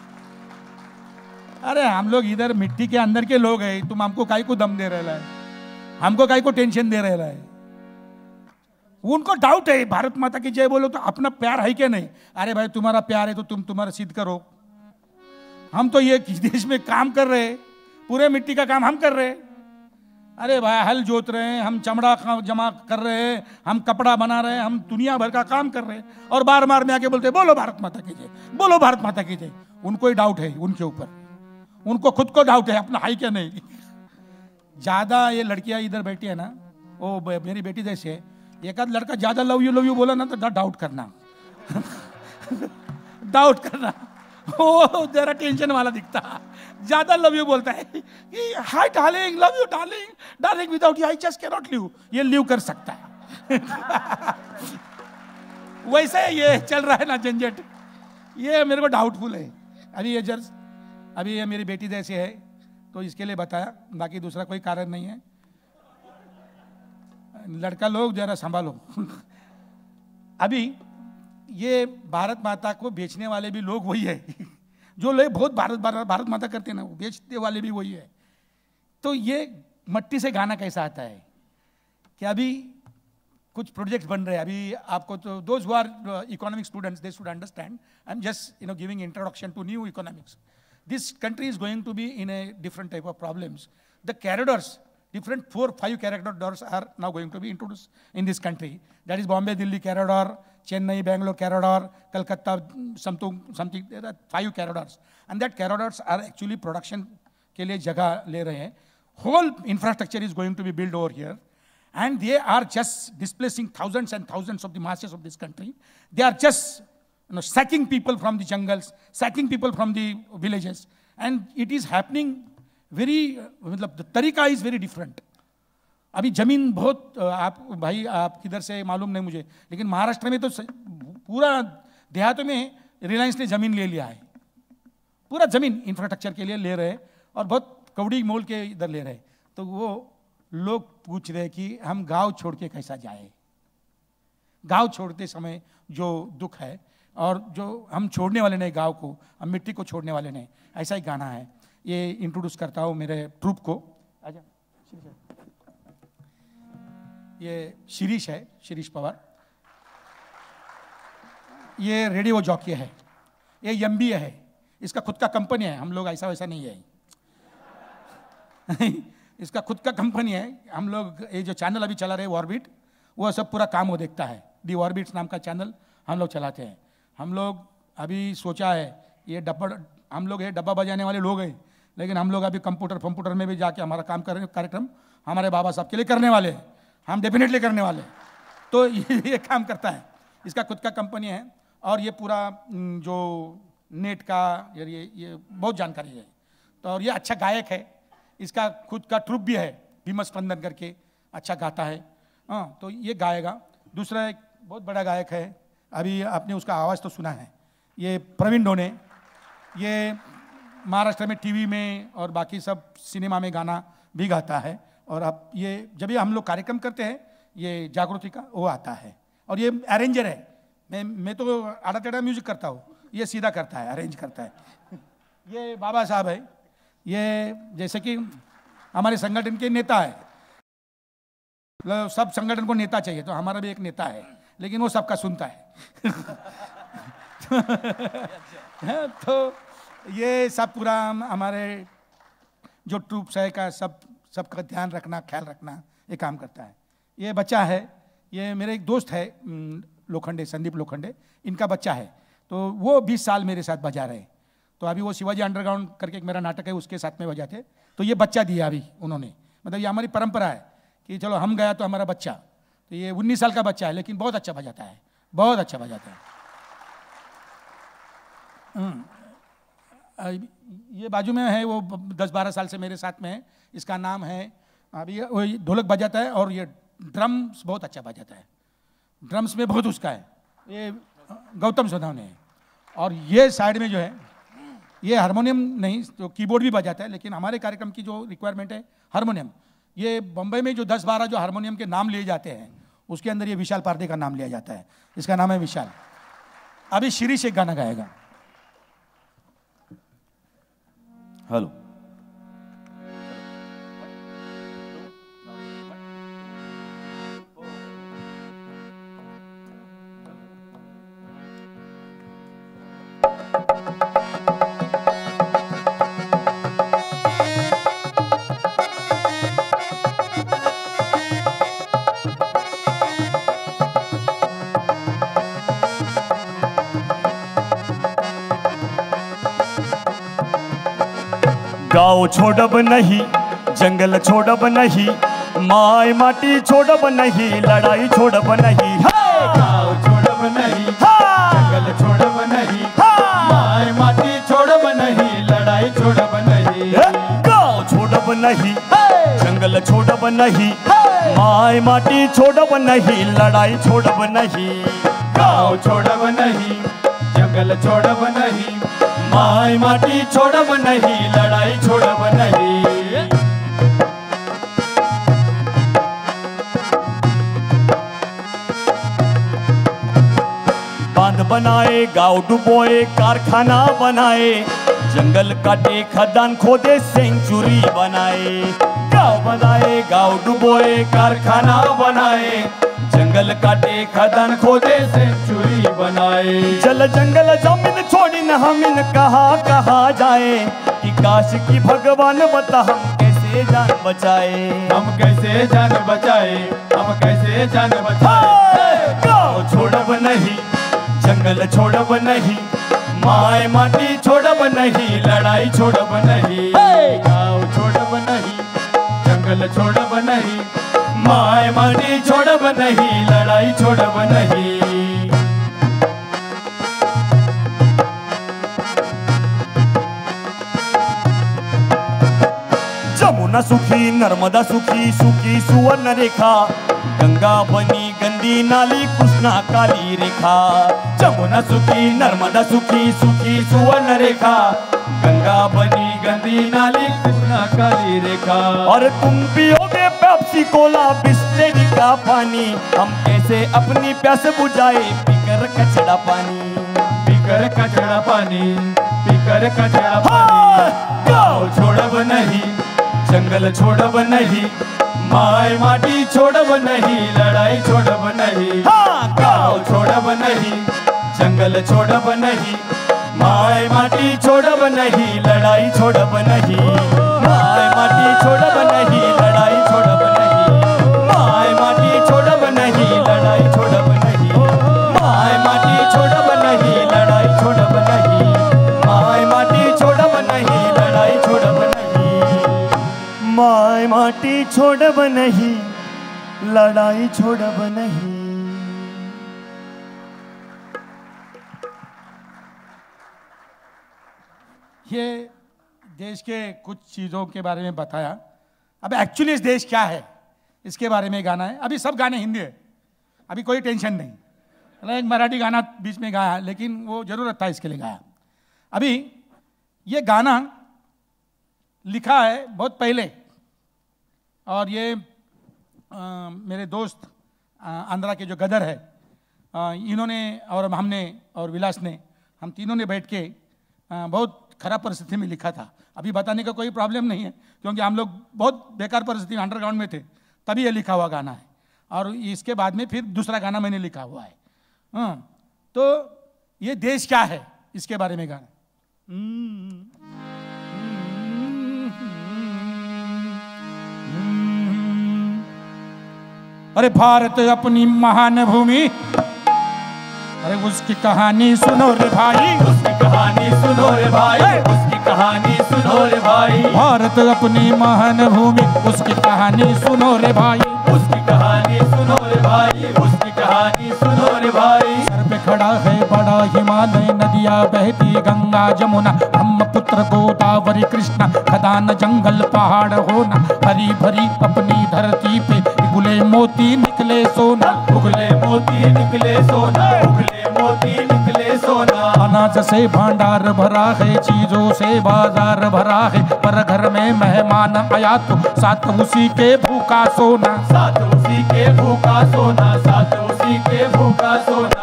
अरे हम लोग इधर मिट्टी के अंदर के लोग हैं, तुम हमको काहे को दम दे रहे है, हमको काहे को टेंशन दे रहे है। उनको डाउट है भारत माता की जय बोलो तो अपना प्यार है क्या नहीं। अरे भाई तुम्हारा प्यार है तो तुम तुम्हारा सिद्ध करो। हम तो ये देश में काम कर रहे, पूरे मिट्टी का काम हम कर रहे। अरे भाई हल जोत रहे हैं, हम चमड़ा जमा कर रहे हैं, हम कपड़ा बना रहे हैं, हम दुनिया भर का काम कर रहे हैं, और बार बार में आके बोलते बोलो भारत माता की जय, बोलो भारत माता की जय। उनको ही डाउट है उनके ऊपर, उनको खुद को डाउट है अपना है क्या नहीं। ज्यादा ये लड़कियां इधर बैठी है ना, वो मेरी बेटी जैसे है, एक आध लड़का ज्यादा लव यू बोला ना तो डाउट करना डाउट करना, वो जरा टेंशन वाला दिखता। ज्यादा लव यू बोलता है कि hi darling, love you darling, darling without you I just can not live, ये लिव कर सकता है। वैसे ये चल रहा है ना झंझट। ये मेरे को डाउटफुल है। अभी ये मेरी बेटी जैसी है तो इसके लिए बताया, बाकी दूसरा कोई कारण नहीं है। लड़का लोग जरा संभालो। अभी ये भारत माता को बेचने वाले भी लोग वही है जो लोग बहुत भारत माता करते हैं ना, वो बेचने वाले भी वही है। तो ये मट्टी से गाना कैसा आता है कि अभी कुछ प्रोजेक्ट बन रहे हैं। अभी आपको तो those who are economic students they should understand, I am just giving introduction to new economics. This country is going to be in a different type of problems. The corridors, different 4-5 corridors are now going to be introduced in this country. That is Bombay Delhi corridor, Chennai Bangalore corridor, Calcutta something. There are 5 corridors, and that corridors are actually production के लिए जगह ले रहे हैं. Whole infrastructure is going to be built over here, and they are just displacing thousands and thousands of the masses of this country. They are just sacking people from the jungles, sacking people from the villages, and it is happening very, मतलब the तरीका is very different. अभी जमीन बहुत, आप भाई आप किधर से मालूम नहीं मुझे, लेकिन महाराष्ट्र में तो पूरा देहातों में रिलायंस ने जमीन ले लिया है, पूरा जमीन इंफ्रास्ट्रक्चर के लिए ले रहे हैं और बहुत कौड़ी मोल के इधर ले रहे हैं। तो वो लोग पूछ रहे कि हम गांव छोड़ के कैसा जाए। गांव छोड़ते समय जो दुख है और जो हम छोड़ने वाले नहीं गांव को, हम मिट्टी को छोड़ने वाले नहीं, ऐसा ही गाना है। ये इंट्रोड्यूस करता हूँ मेरे ट्रूप को। आजा, ये शिरीष है, शिरीष पवार। ये रेडियो जॉकी है, ये MBA है, इसका खुद का कंपनी है। हम लोग ऐसा वैसा नहीं है इसका खुद का कंपनी है। हम लोग ये जो चैनल अभी चला रहे ऑर्बिट, वो सब पूरा काम वो देखता है। दी ऑर्बिट्स नाम का चैनल हम लोग चलाते हैं। हम लोग अभी सोचा है ये हम लोग ये डब्बा बजाने वाले लोग हैं, लेकिन हम लोग अभी कंप्यूटर में भी जाके हमारा काम कार्यक्रम हमारे बाबा साहब के लिए करने वाले हैं। हम डेफिनेटली करने वाले हैं। तो ये काम करता है, इसका खुद का कंपनी है और ये पूरा जो नेट का ये बहुत जानकारी है। तो और ये अच्छा गायक है, इसका खुद का ट्रुप भी है, भीम स्पंदन करके, अच्छा गाता है। हाँ, तो ये गाएगा। दूसरा एक बहुत बड़ा गायक है, अभी आपने उसका आवाज़ तो सुना है, ये प्रवीण डोने। ये महाराष्ट्र में टीवी में और बाकी सब सिनेमा में गाना भी गाता है। और अब ये जब भी हम लोग कार्यक्रम करते हैं, ये जागृति का वो आता है। और ये अरेंजर है, मैं तो आड़ा टेढ़ा म्यूजिक करता हूँ, ये सीधा करता है, अरेंज करता है। ये बाबा साहब है, ये जैसे कि हमारे संगठन के नेता है। सब संगठन को नेता चाहिए, तो हमारा भी एक नेता है, लेकिन वो सबका सुनता है तो ये सब पूरा हमारे जो ट्रूप्स है का सबका ध्यान रखना, ख्याल रखना, ये काम करता है। ये बच्चा है, ये मेरे एक दोस्त है लोखंडे, संदीप लोखंडे, इनका बच्चा है। तो वो 20 साल मेरे साथ बजा रहे। तो अभी वो शिवाजी अंडरग्राउंड करके एक मेरा नाटक है, उसके साथ में बजाते। तो ये बच्चा दिया अभी उन्होंने, मतलब ये हमारी परंपरा है कि चलो हम गया तो हमारा बच्चा। तो ये 19 साल का बच्चा है, लेकिन बहुत अच्छा बजाता है, बहुत अच्छा बजाता है। ये बाजू में है, वो 10-12 साल से मेरे साथ में है। इसका नाम है, अभी वो ढोलक बजाता है और ये ड्रम्स बहुत अच्छा बजाता है। ड्रम्स में बहुत उसका है, ये गौतम सोनावने है। और ये साइड में जो है, ये हारमोनियम नहीं तो कीबोर्ड भी बजाता है, लेकिन हमारे कार्यक्रम की जो रिक्वायरमेंट है हारमोनियम। ये बम्बई में जो 10-12 जो हारमोनियम के नाम लिए जाते हैं, उसके अंदर ये विशाल पारदे का नाम लिया जाता है। इसका नाम है विशाल। अभी शिरीष एक गाना गाएगा। हेलो, गाँव छोड़ब नहीं, जंगल छोड़ब नहीं, माय माटी छोड़ब नहीं, लड़ाई छोड़ब नहीं। गाँव छोड़ब नहीं, जंगल छोड़ब नहीं, माय माटी छोड़ब नहीं, लड़ाई छोड़ब नहीं। गाँव छोड़ब नहीं, जंगल छोड़ब नहीं, माय माटी छोड़ब नहीं, लड़ाई छोड़ब नहीं। गाँव छोड़ब नहीं, जंगल छोड़ब नहीं, माय माटी छोड़ब नहीं, लड़ाई छोड़ब नहीं। बांध बनाए, गांव डुबोए, कारखाना बनाए, जंगल काटे, खदान खोदे, सेंचुरी बनाए। गांव बनाए, गांव डुबोए, कारखाना बनाए, जंगल काटे, खदान खोदे, सेंचुरी बनाए। जल जंगल जमीन छोड़ी न हमिन कहा जाए, कि काश की भगवान बता हम कैसे जान बचाए। हम कैसे जान बचाए, हम कैसे जान बचाए। गाँव छोड़ब नहीं, जंगल छोड़ब नहीं, माय माटी छोड़ब नहीं, लड़ाई छोड़ब नहीं। गाँव छोड़ब नहीं, जंगल छोड़ब नहीं, माय माटी छोड़ब नहीं, लड़ाई छोड़ब नहीं। जमुना सुखी, नर्मदा सुखी, सुखी सुवर्ण रेखा, गंगा बनी गंदी नाली, कृष्णा काली रेखा। जमुना सुखी, नर्मदा सुखी, सुखी सुवर्ण रेखा, गंगा बनी गंदी नाली, कृष्णा काली रेखा। और तुम पियोगे पेप्सी कोला बिस्लेरी का पानी, हम कैसे अपनी प्यास बुझाए, पीकर कचड़ा पानी। पीकर कचड़ा पानी, पीकर कचड़ा पानी। गाँव छोड़ब नहीं, जंगल छोड़ब नहीं, माय माटी छोड़ब नहीं, लड़ाई छोड़ब नहीं। गाँव छोड़ब नहीं, जंगल छोड़ब नहीं, माय माटी छोड़ब नहीं, लड़ाई छोड़ब नहीं। माय माटी छोड़ब नहीं, लड़ाई छोड़ब नहीं। माय माटी छोड़ब नहीं, लड़ाई छोड़ब नहीं। माय माटी छोड़ब नहीं, लड़ाई छोड़ब नहीं। माय माटी छोड़ब नहीं, लड़ाई छोड़ब नहीं। माय माटी छोड़ब नहीं, लड़ाई छोड़ब नहीं। ये देश के कुछ चीज़ों के बारे में बताया। अब एक्चुअली इस देश क्या है इसके बारे में गाना है। अभी सब गाने हिंदी है, अभी कोई टेंशन नहीं। मतलब एक मराठी गाना बीच में गाया, लेकिन वो ज़रूरत था इसके लिए गाया। अभी ये गाना लिखा है बहुत पहले, और ये मेरे दोस्त आंध्रा के जो गदर है, इन्होंने और हमने और विलास ने, हम तीनों ने बैठ के बहुत खराब परिस्थिति में लिखा था। अभी बताने का कोई प्रॉब्लम नहीं है, क्योंकि हम लोग बहुत बेकार परिस्थिति में अंडरग्राउंड में थे, तभी ये लिखा हुआ गाना है। और इसके बाद में फिर दूसरा गाना मैंने लिखा हुआ है। तो ये देश क्या है इसके बारे में गाना। अरे भारत अपनी महान भूमि, अरे उसकी कहानी सुनो रे भाई, उसकी कहानी सुनो रे भाई, उसकी कहानी सुनो रे भाई। भारत अपनी महान भूमि, उसकी कहानी सुनो रे भाई, उसकी कहानी सुनो रे भाई, उसकी कहानी सुनो रे भाई। सर पे खड़ा है बड़ा हिमालय, नदियाँ बहती गंगा जमुना, ब्रह्मपुत्र गोदावरी कृष्णा, खदान जंगल पहाड़ होना, हरी भरी अपनी धरती पे उगले मोती निकले सोना, उगले मोती निकले सोना, उगले मोती निकले सोना। अनाज से भंडार भरा है, चीजों से बाजार भरा है, पर घर में मेहमान आया तो साथ उसी के भूखा सोना, साथ उसी के भूखा सोना, साथ उसी के भूखा सोना।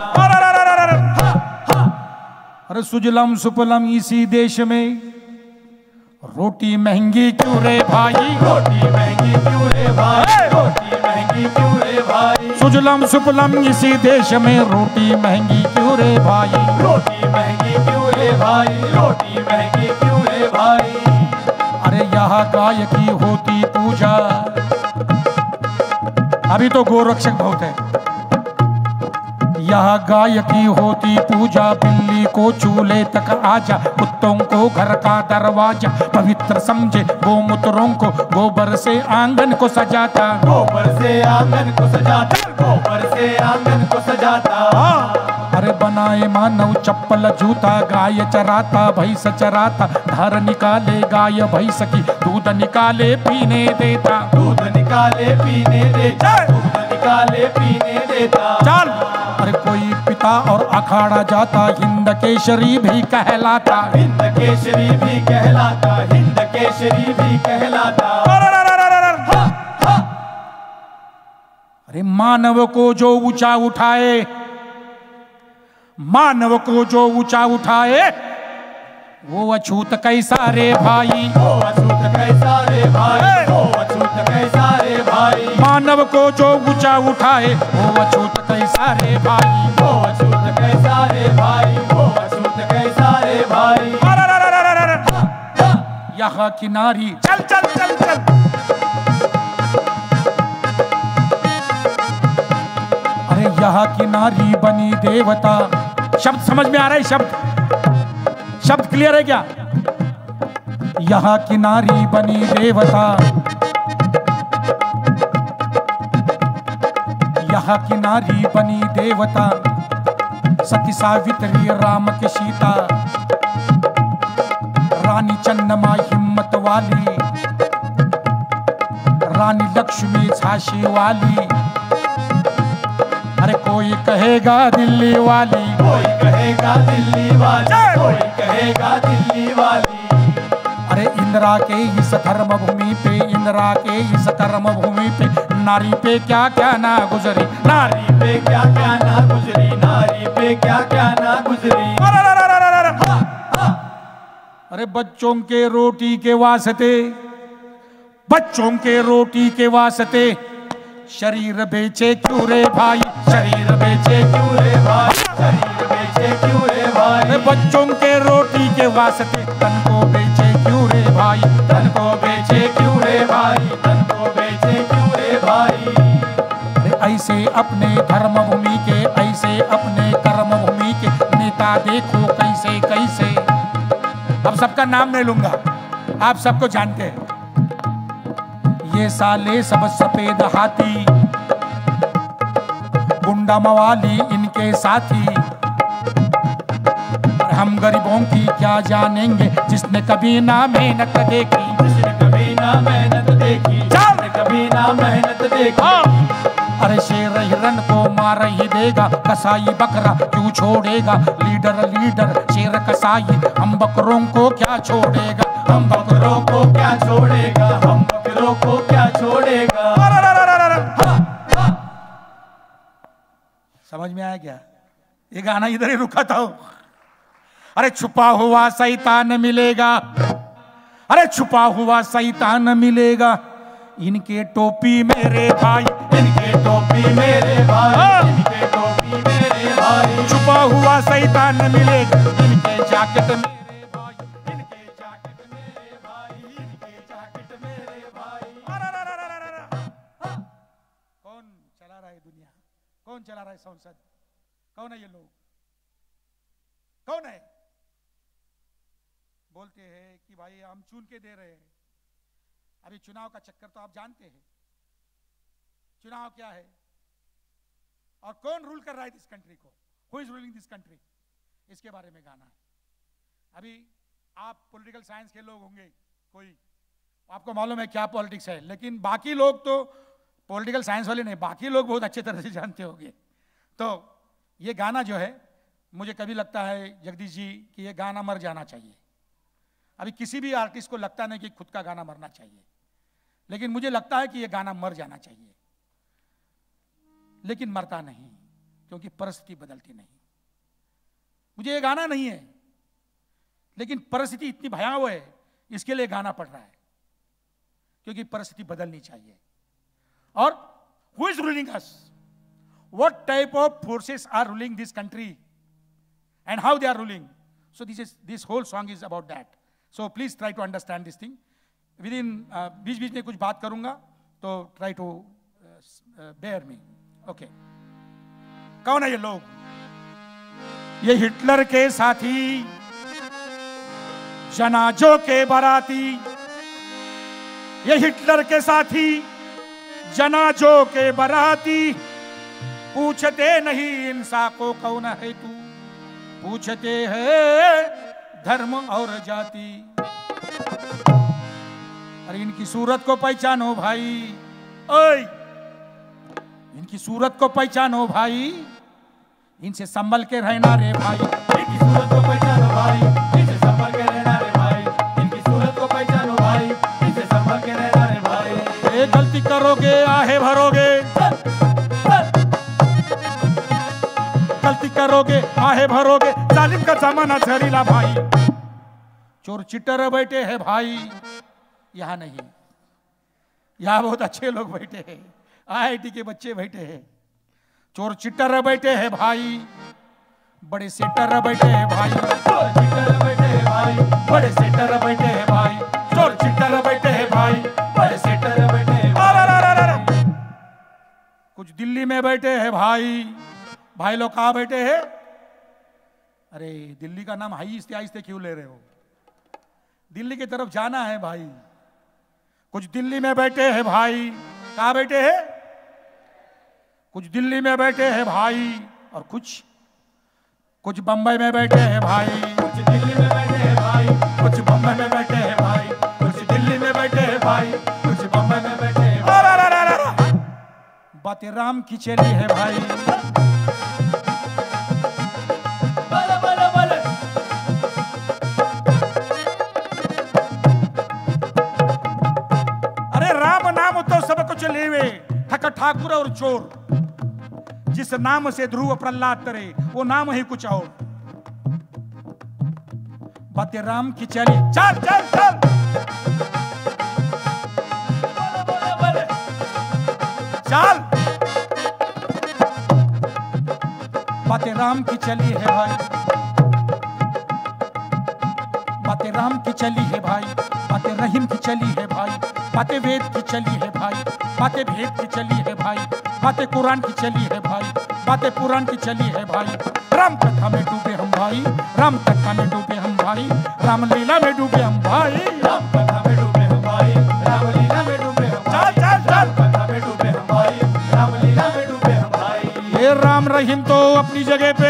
अरे सुजलम सुपलम इसी देश में, रोटी महंगी क्यों रे भाई, रोटी महंगी क्यों रे भाई, रोटी महंगी क्यों रे भाई। सुजलम सुपलम इसी देश में, रोटी महंगी क्यों रे भाई, रोटी महंगी क्यों रे भाई, रोटी महंगी क्यों रे भाई। अरे यहाँ गाय की होती पूजा, अभी तो गोरक्षक बहुत है, यहाँ गाय की होती पूजा, बिल्ली को चूल्हे तक आजा, कुत्तों को घर का दरवाजा, पवित्र समझे गोमूत्रों को, गोबर से आंगन को सजाता, गोबर से आंगन को सजाता, गोबर से आंगन को सजाता। अरे बनाए मानव चप्पल जूता, गाय चराता भैंस चराता, धार निकाले गाय भैंस की, दूध निकाले पीने देता, दूध निकाले पीने देता, दूध निकाले पीने देता। चल। अरे कोई पिता और अखाड़ा जाता, हिंद केसरी भी कहलाता। हिंद केसरी भी कहलाता, हिंद केसरी भी कहलाता। अरे मानव को जो ऊंचा उठाए, मानव को जो ऊंचा उठाए, वो अछूत कैसा रे भाई, वो अछूत कैसा रे भाई, वो अछूत कैसा रे भाई। मानव को जो ऊंचा उठाए, वो अछूत कैसा रे भाई, वो अछूत कैसा रे भाई, वो अछूत कैसा रे भाई। यहाँ की नारी, चल चल चल चल, अरे यहाँ की नारी बनी देवता। शब्द समझ में आ रहा है? शब्द क्लियर है क्या? यहाँ की नारी बनी देवता, यहाँ की नारी बनी देवता। सती सावित्री राम की सीता, रानी चन्नमा हिम्मत वाली, रानी लक्ष्मी झांसी वाली। अरे कोई कहेगा दिल्ली वाली, कोई कहेगा दिल्ली वाली, कोई कहेगा दिल्ली वाली। अरे इंदिरा के इस धर्म भूमि पे, इंदिरा के इस कर्म भूमि पे, नारी पे क्या क्या ना गुजरी, नारी पे क्या क्या ना गुजरी, नारी पे क्या क्या ना गुजरी। अरे बच्चों के रोटी के वास्ते, बच्चों के रोटी के वास्ते शरीर बेचे क्यों रे भाई, शरीर बेचे क्यों रे भाई, शरीर बेचे क्यों रे भाई। बच्चों के रोटी के वास्ते तन को बेचे क्यों रे भाई, तन को बेचे क्यों रे भाई, तन को बेचे क्यों रे भाई। ऐसे अपने धर्म भूमि के, ऐसे अपने कर्म भूमि के नेता देखो कैसे कैसे। अब सबका नाम नहीं लूंगा, आप सबको जानते हैं। ये साले सब सफेद हाथी, गुंडा मवाली इनके साथी। हम गरीबों की क्या जानेंगे, जिसने कभी ना मेहनत देखी, जिसने कभी ना मेहनत देखी, जिसने कभी ना मेहनत देखी। अरे शेर हिरन को मार ही देगा, कसाई बकरा क्यों छोड़ेगा। लीडर लीडर शेर कसाई, हम बकरों को क्या छोड़ेगा, हम बकरों को क्या छोड़ेगा, हम बकरों को क्या छोड़ेगा। समझ में आया क्या? ये गाना इधर ही रुका था। अरे छुपा हुआ शैतान मिलेगा, अरे छुपा हुआ शैतान मिलेगा, इनके टोपी मेरे भाई, इनके टोपी मेरे भाई, इनके टोपी मेरे भाई। छुपा हुआ शैतान मिलेगा, इनके जैकेट मेरे भाई, इनके जैकेट मेरे भाई, इनके जैकेट मेरे भाई। कौन चला रहा है दुनिया, कौन चला रहा है संसद, कौन है ये लोग, कौन है? बोलते हैं कि भाई हम चुन के दे रहे हैं। अभी चुनाव का चक्कर तो आप जानते हैं, चुनाव क्या है और कौन रूल कर रहा है दिस कंट्री को, who is ruling this country, इसके बारे में गाना है। अभी आप पॉलिटिकल साइंस के लोग होंगे, कोई आपको मालूम है क्या पॉलिटिक्स है, लेकिन बाकी लोग तो पॉलिटिकल साइंस वाले नहीं, बाकी लोग बहुत अच्छे तरह से जानते होंगे। तो ये गाना जो है, मुझे कभी लगता है जगदीश जी कि ये गाना मर जाना चाहिए। अभी किसी भी आर्टिस्ट को लगता नहीं कि खुद का गाना मरना चाहिए, लेकिन मुझे लगता है कि ये गाना मर जाना चाहिए, लेकिन मरता नहीं क्योंकि परिस्थिति बदलती नहीं। मुझे ये गाना नहीं है, लेकिन परिस्थिति इतनी भयावह है, इसके लिए गाना पड़ रहा है, क्योंकि परिस्थिति बदलनी चाहिए। और who is ruling us, what type of forces are ruling this country and how they are ruling. So this whole song is about that. So please try to understand this thing. Within बीच बीच में कुछ बात करूंगा, तो try to bear me. Okay. कौन है ये लोग? ये हिटलर के साथी, जनाजों के बाराती, ये हिटलर के साथी, जनाजों के बाराती। पूछते नहीं इंसान को कौन है तू, पूछते हैं धर्म और जाति। अरे इनकी सूरत को पहचानो भाई, ओए इनकी सूरत को पहचानो भाई, इनसे संभल के रहना रे भाई, इनकी सूरत को पहचानो भाई, इनसे संभल के रहना रे भाई, इनकी सूरत को पहचानो भाई, इनसे संभल के रहना रे भाई। ये गलती करोगे आहे भरोगे, गलती करोगे आहे भरोगे, जालिम का जमाना जहरीला भाई। चोर चिट्टर बैठे हैं भाई, यहाँ नहीं, यहाँ बहुत अच्छे लोग बैठे हैं, IIT के बच्चे बैठे हैं। चोर चिट्टर बैठे हैं भाई, बड़े सेटर बैठे हैं भाई, चोर चिट्टर बैठे हैं भाई, बड़े सेटर बैठे हैं भाई, चोर चिट्टर बैठे हैं भाई, बड़े सेटर बैठे हैं भाई। कुछ दिल्ली में बैठे हैं भाई, भाई लोग कहाँ बैठे हैं? अरे दिल्ली का नाम आहिस्ते आहिस्ते क्यों ले रहे हो? दिल्ली की तरफ जाना है भाई। कुछ दिल्ली में बैठे हैं भाई, कहाँ बैठे हैं? कुछ दिल्ली में बैठे हैं भाई, और कुछ बंबई में बैठे हैं भाई, कुछ दिल्ली में बैठे हैं भाई, कुछ बंबई में बैठे हैं भाई, कुछ दिल्ली में बैठे हैं भाई, कुछ बम्बई में बैठे हैं भाई। बातें राम की चली है भाई, बले बले बले। अरे राम नाम तो सब कुछ लेवे, ठक ठाकुर और चोर, जिस नाम से ध्रुव प्रहलाद तरे वो नाम ही कुछ और। बातें राम की चली, चल चल चल, बले बले बले। चल। बातें राम की चली है भाई, बातें राम की चली है भाई, बातें रहीम की चली है भाई, बातें वेद की चली है भाई, बातें भेद की चली है भाई, बातें कुरान की चली है भाई, बातें पुराण की चली है भाई। राम कथा में डूबे हम भाई, राम कथा में डूबे हम भाई, रामलीला में डूबे हम भाई, राम कथा में डूबे हम भाई, रामलीला में डूबे हम भाई, चल चल चल। राम कथा में डूबे हम भाई, रामलीला में डूबे हम भाई। ये राम रहीम तो अपनी जगह पे,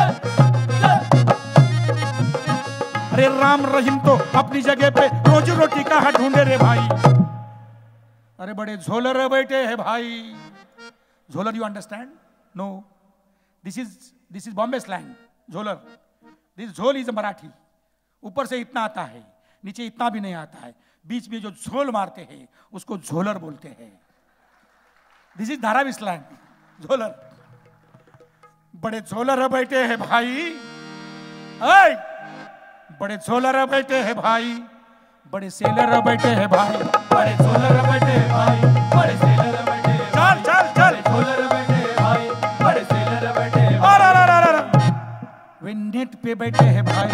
अरे राम रहीम तो अपनी जगह पे रोजी रोटी कहाँ ढूंढे रे भाई। अरे बड़े झोलर बैठे हैं भाई, झोलर you understand? No, this is Bombay slang, झोलर। दिस झोल इज मराठी, ऊपर से इतना आता है, नीचे इतना भी नहीं आता है, बीच में जो झोल मारते हैं उसको झोलर बोलते हैं। दिस इज धारावी स्लैंग, झोलर। बड़े झोलर बैठे हैं भाई, ऐ बड़े झोलर बैठे हैं भाई, बड़े सेलर बैठे हैं भाई, बड़े झोलर बैठे हैं भाई, बड़े सेलर बैठे हैं भाई, चल चल चल। बड़े झोलर बैठे हैं भाई, बड़े सेलर बैठे हैं भाई। वे नेट पे बैठे हैं भाई,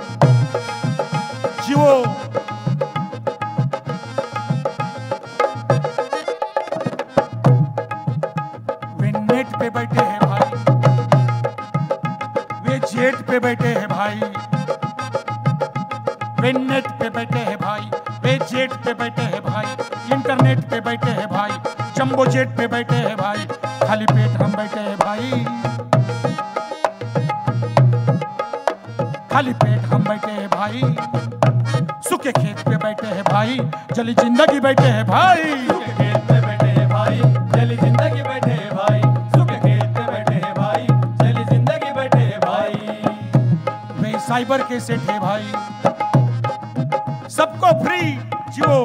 जियो वे नेट पे बैठे हैं भाई, वे जेट पे बैठे हैं भाई, वे नेट पे बैठे हैं भाई, वे जेट पे बैठे हैं भाई, इंटरनेट पे बैठे हैं भाई, जंबो जेट पे बैठे हैं भाई, खाली पेट हम बैठे हैं भाई, खाली पेट हम बैठे हैं भाई, सूखे खेत पे बैठे हैं भाई, जली जिंदगी बैठे हैं भाई, सूखे खेत पे बैठे हैं भाई, जली जिंदगी बैठे हैं भाई, सूखे खेत पे बैठे हैं भाई, जली जिंदगी बैठे हैं भाई। वे साइबर के सेठ है भाई, सबको फ्री जियो।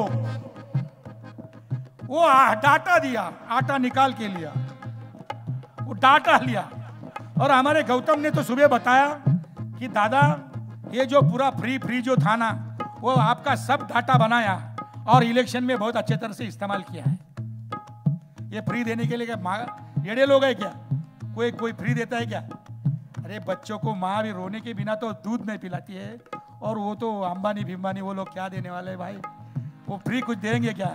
वो डाटा दिया, आटा निकाल के लिया, वो डाटा लिया। और हमारे गौतम ने तो सुबह बताया कि दादा ये जो पूरा फ्री जो था ना, वो आपका सब डाटा बनाया और इलेक्शन में बहुत अच्छे तरह से इस्तेमाल किया है। ये फ्री देने के लिए क्या येड़े लोग है क्या? कोई फ्री देता है क्या? अरे बच्चों को माँ भी रोने के बिना तो दूध नहीं पिलाती है, और वो तो अंबानी भिम्बानी वो लोग क्या देने वाले हैं भाई, वो फ्री कुछ देंगे क्या?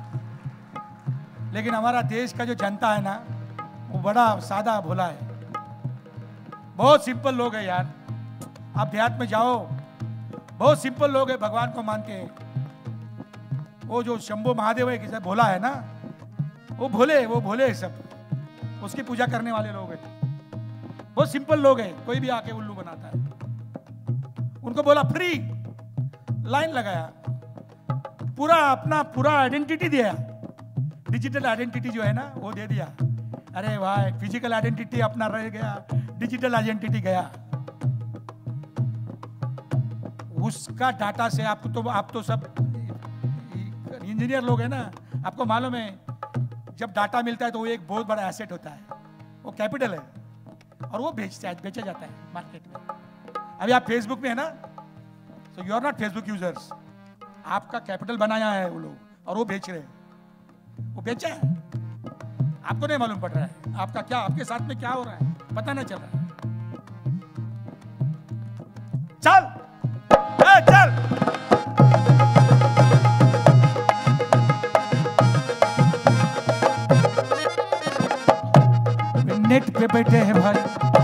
लेकिन हमारा देश का जो जनता है ना, वो बड़ा सादा भोला है, बहुत सिंपल लोग है यार। आप देहात में जाओ, बहुत सिंपल लोग है, भगवान को मानते हैं। वो जो शंभो महादेव है किसी भोला है ना, वो भोले है सब, उसकी पूजा करने वाले लोग हैं, बहुत सिंपल लोग हैं। कोई भी आके उल्लू बनाता है, उनको बोला फ्री, लाइन लगाया, पूरा आइडेंटिटी दिया, डिजिटल आइडेंटिटी जो है ना वो दे दिया, अरे भाई फिजिकल आइडेंटिटी अपना रह गया, डिजिटल आइडेंटिटी गया। उसका डाटा से आप तो सब इंजीनियर लोग हैं ना, आपको मालूम है जब डाटा मिलता है तो वो एक बहुत बड़ा एसेट होता है, वो कैपिटल है, और वो बेचा जाता है मार्केट में। अभी आप फेसबुक में है ना, so you are not Facebook users, आपका कैपिटल बनाया है वो लोग और वो बेच रहे हैं, वो बेचा है, आपको नहीं मालूम पड़ रहा है आपका क्या, आपके साथ में क्या हो रहा है पता नहीं चल रहा है। चल चल नेट पे बैठे हैं भाई,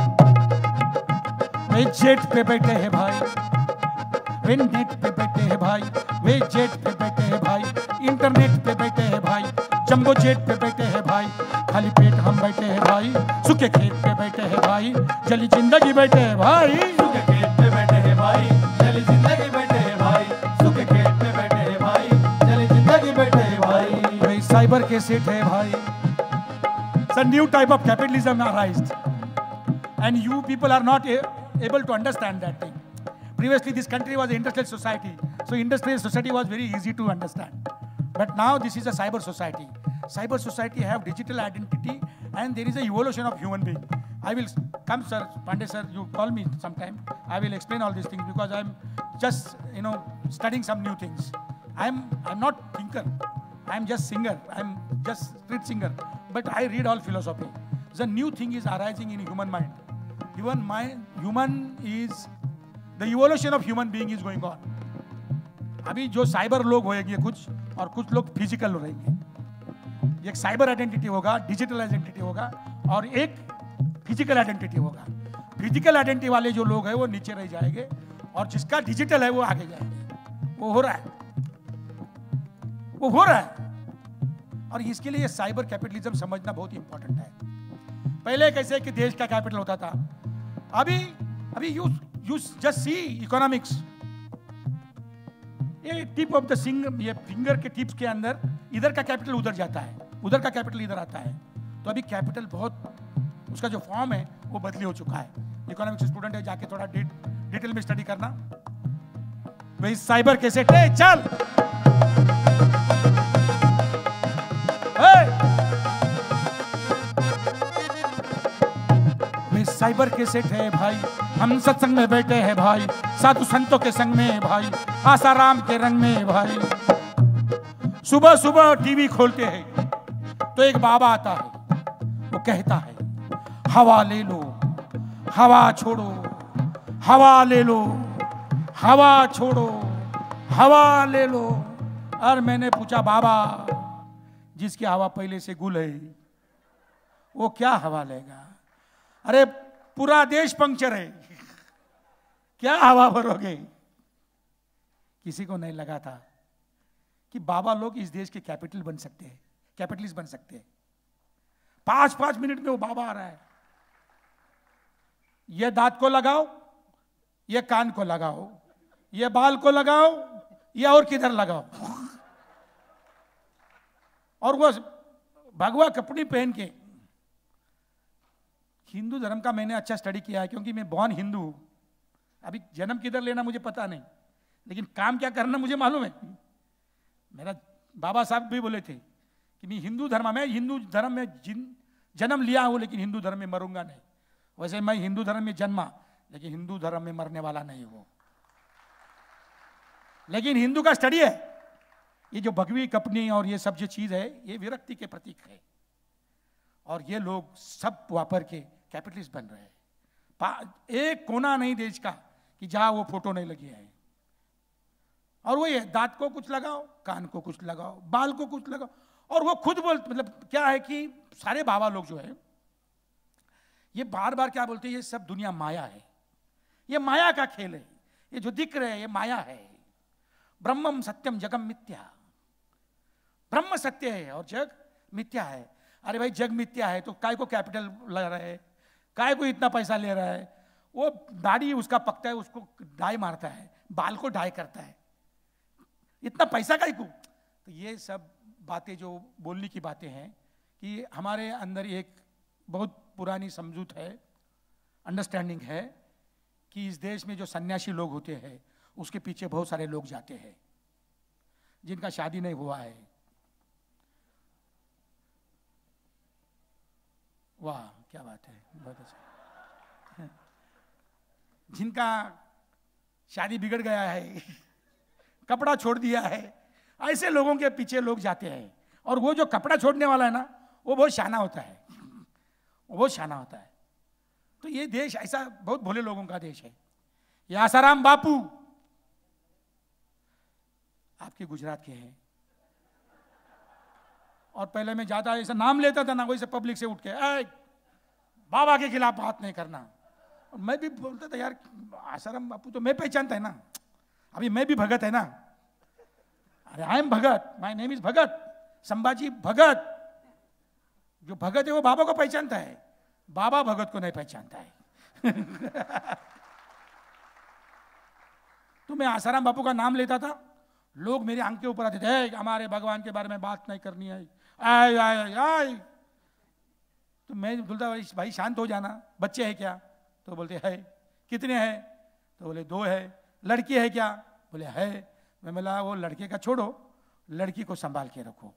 वे जेट पे बैठे हैं भाई, वे नेट पे बैठे हैं भाई, वे जेट पे बैठे हैं भाई, इंटरनेट पे बैठे हैं भाई, जंबो जेट पे बैठे हैं भाई, खाली पेट हम बैठे हैं भाई, सूखे खेत पे बैठे हैं भाई, जली जिंदगी बैठे हैं भाई, सूखे खेत पे बैठे हैं भाई, जली जिंदगी बैठे हैं भाई, सूखे खेत पे बैठे हैं भाई, जली जिंदगी बैठे हैं भाई। वे साइबर के सेठ है भाई। A new type of capitalism arised, and you people are not able to understand that thing. Previously, this country was an industrial society, so industrial society was very easy to understand. But now this is a cyber society. Cyber society have digital identity, and there is a evolution of human being. I will come, sir, Pandey sir. You call me sometime. I will explain all these things because I'm just studying some new things. I'm not thinker. I'm just singer. I'm just street singer. But I read all philosophy. The new thing is arising in human mind. The evolution of human being is going on. अभी जो cyber लोग होंगे कुछ, और कुछ लोग physical रहेंगे। एक साइबर आइडेंटिटी होगा, डिजिटल आइडेंटिटी होगा, और एक फिजिकल आइडेंटिटी होगा। फिजिकल आइडेंटिटी वाले जो लोग हैं वो नीचे रह जाएंगे, और जिसका डिजिटल है वो आगे जाएंगे। वो हो रहा है, वो हो रहा है। और इसके लिए साइबर कैपिटलिज्म समझना बहुत इंपॉर्टेंट है। पहले कैसे कि देश का कैपिटल होता था, अभी यू जस्ट सी इकोनॉमिक्स, ये टिप ऑफ द ये फिंगर के टिप्स के अंदर इधर का कैपिटल उधर जाता है, उधर का कैपिटल इधर आता है। तो अभी कैपिटल बहुत, उसका जो फॉर्म है वो बदली हो चुका है। इकोनॉमिक्स स्टूडेंट है, जाके थोड़ा डिटेल में स्टडी करना। वही साइबर कैसे चल साइबर के सेठ है भाई, हम सत्संग में बैठे हैं भाई, साधु संतों के संग में भाई, आसाराम के रंग में भाई। सुबह सुबह टीवी खोलते हैं तो एक बाबा आता है, वो कहता है हवा ले लो, हवा छोड़ो, हवा ले लो, हवा छोड़ो, हवा ले लो। और मैंने पूछा बाबा, जिसकी हवा पहले से गुल है वो क्या हवा लेगा? अरे पूरा देश पंक्चर है, क्या हवा भरोगे? किसी को नहीं लगा था कि बाबा लोग इस देश के कैपिटल बन सकते हैं, कैपिटलिस्ट बन सकते हैं। 5-5 मिनट में वो बाबा आ रहा है, ये दांत को लगाओ, ये कान को लगाओ, ये बाल को लगाओ, ये और किधर लगाओ। और वो भगवा कपड़े पहन के, हिंदू धर्म का मैंने अच्छा स्टडी किया है क्योंकि मैं बॉर्न हिंदू हूं। अभी जन्म किधर लेना मुझे पता नहीं, लेकिन काम क्या करना मुझे मालूम है। मेरा बाबा साहब भी बोले थे कि मैं हिंदू धर्म में जन्म लिया हूं, लेकिन हिंदू धर्म में मरूंगा नहीं। वैसे मैं हिंदू धर्म में जन्मा, लेकिन हिंदू धर्म में मरने वाला नहीं हूं। लेकिन हिंदू का स्टडी है, ये जो भगवी कपनी और ये सब जो चीज है, ये विरक्ति के प्रतीक है। और ये लोग सब वापर के कैपिटलिस्ट बन रहे हैं। एक कोना नहीं देश का कि जहां वो फोटो नहीं लगी है। और वो ये दांत को कुछ लगाओ, कान को कुछ लगाओ, बाल को कुछ लगाओ। और वो खुद मतलब क्या है कि सारे बाबा लोग जो है ये बार बार क्या बोलते हैं, ये सब दुनिया माया है, ये माया का खेल है, ये जो दिख रहे हैं ये माया है। ब्रह्मम सत्यम जगम मिथ्या, ब्रह्म सत्य है और जग मिथ्या है। अरे भाई जग मिथ्या है तो काय को कैपिटल ले रहा है, काय को इतना पैसा ले रहा है? वो दाढ़ी उसका पकता है, उसको डाई मारता है, बाल को डाई करता है, इतना पैसा काय को? तो ये सब बातें जो बोलने की बातें हैं कि हमारे अंदर एक बहुत पुरानी समझूत है, अंडरस्टैंडिंग है कि इस देश में जो सन्यासी लोग होते हैं उसके पीछे बहुत सारे लोग जाते हैं जिनका शादी नहीं हुआ है। वाह क्या बात है, बहुत अच्छा। जिनका शादी बिगड़ गया है, कपड़ा छोड़ दिया है, ऐसे लोगों के पीछे लोग जाते हैं। और वो जो कपड़ा छोड़ने वाला है ना, वो बहुत शाना होता है, वो बहुत शाना होता है। तो ये देश ऐसा बहुत भोले लोगों का देश है। ये आसाराम बापू आपके गुजरात के हैं। और पहले मैं ज्यादा ऐसा नाम लेता था ना, वैसे पब्लिक से उठ के बाबा के खिलाफ बात नहीं करना। और मैं भी बोलता था यार आसाराम बापू तो मैं पहचानता है ना, अभी मैं भी भगत है ना। अरे I am Bhagat, my name is Bhagat, Sambhaji Bhagat. जो भगत है वो बाबा को पहचानता है, बाबा भगत को नहीं पहचानता है। तो मैं आसाराम बापू का नाम लेता था, लोग मेरे आंख के ऊपर आते थे, हमारे भगवान के बारे में बात नहीं करनी है, आय आय आय। तो मैं बोलता भाई शांत हो जाना, बच्चे हैं क्या? तो बोलते है। कितने हैं? तो बोले 2 है। लड़की है क्या? बोले है। मैं बोला वो लड़के का छोड़ो, लड़की को संभाल के रखो।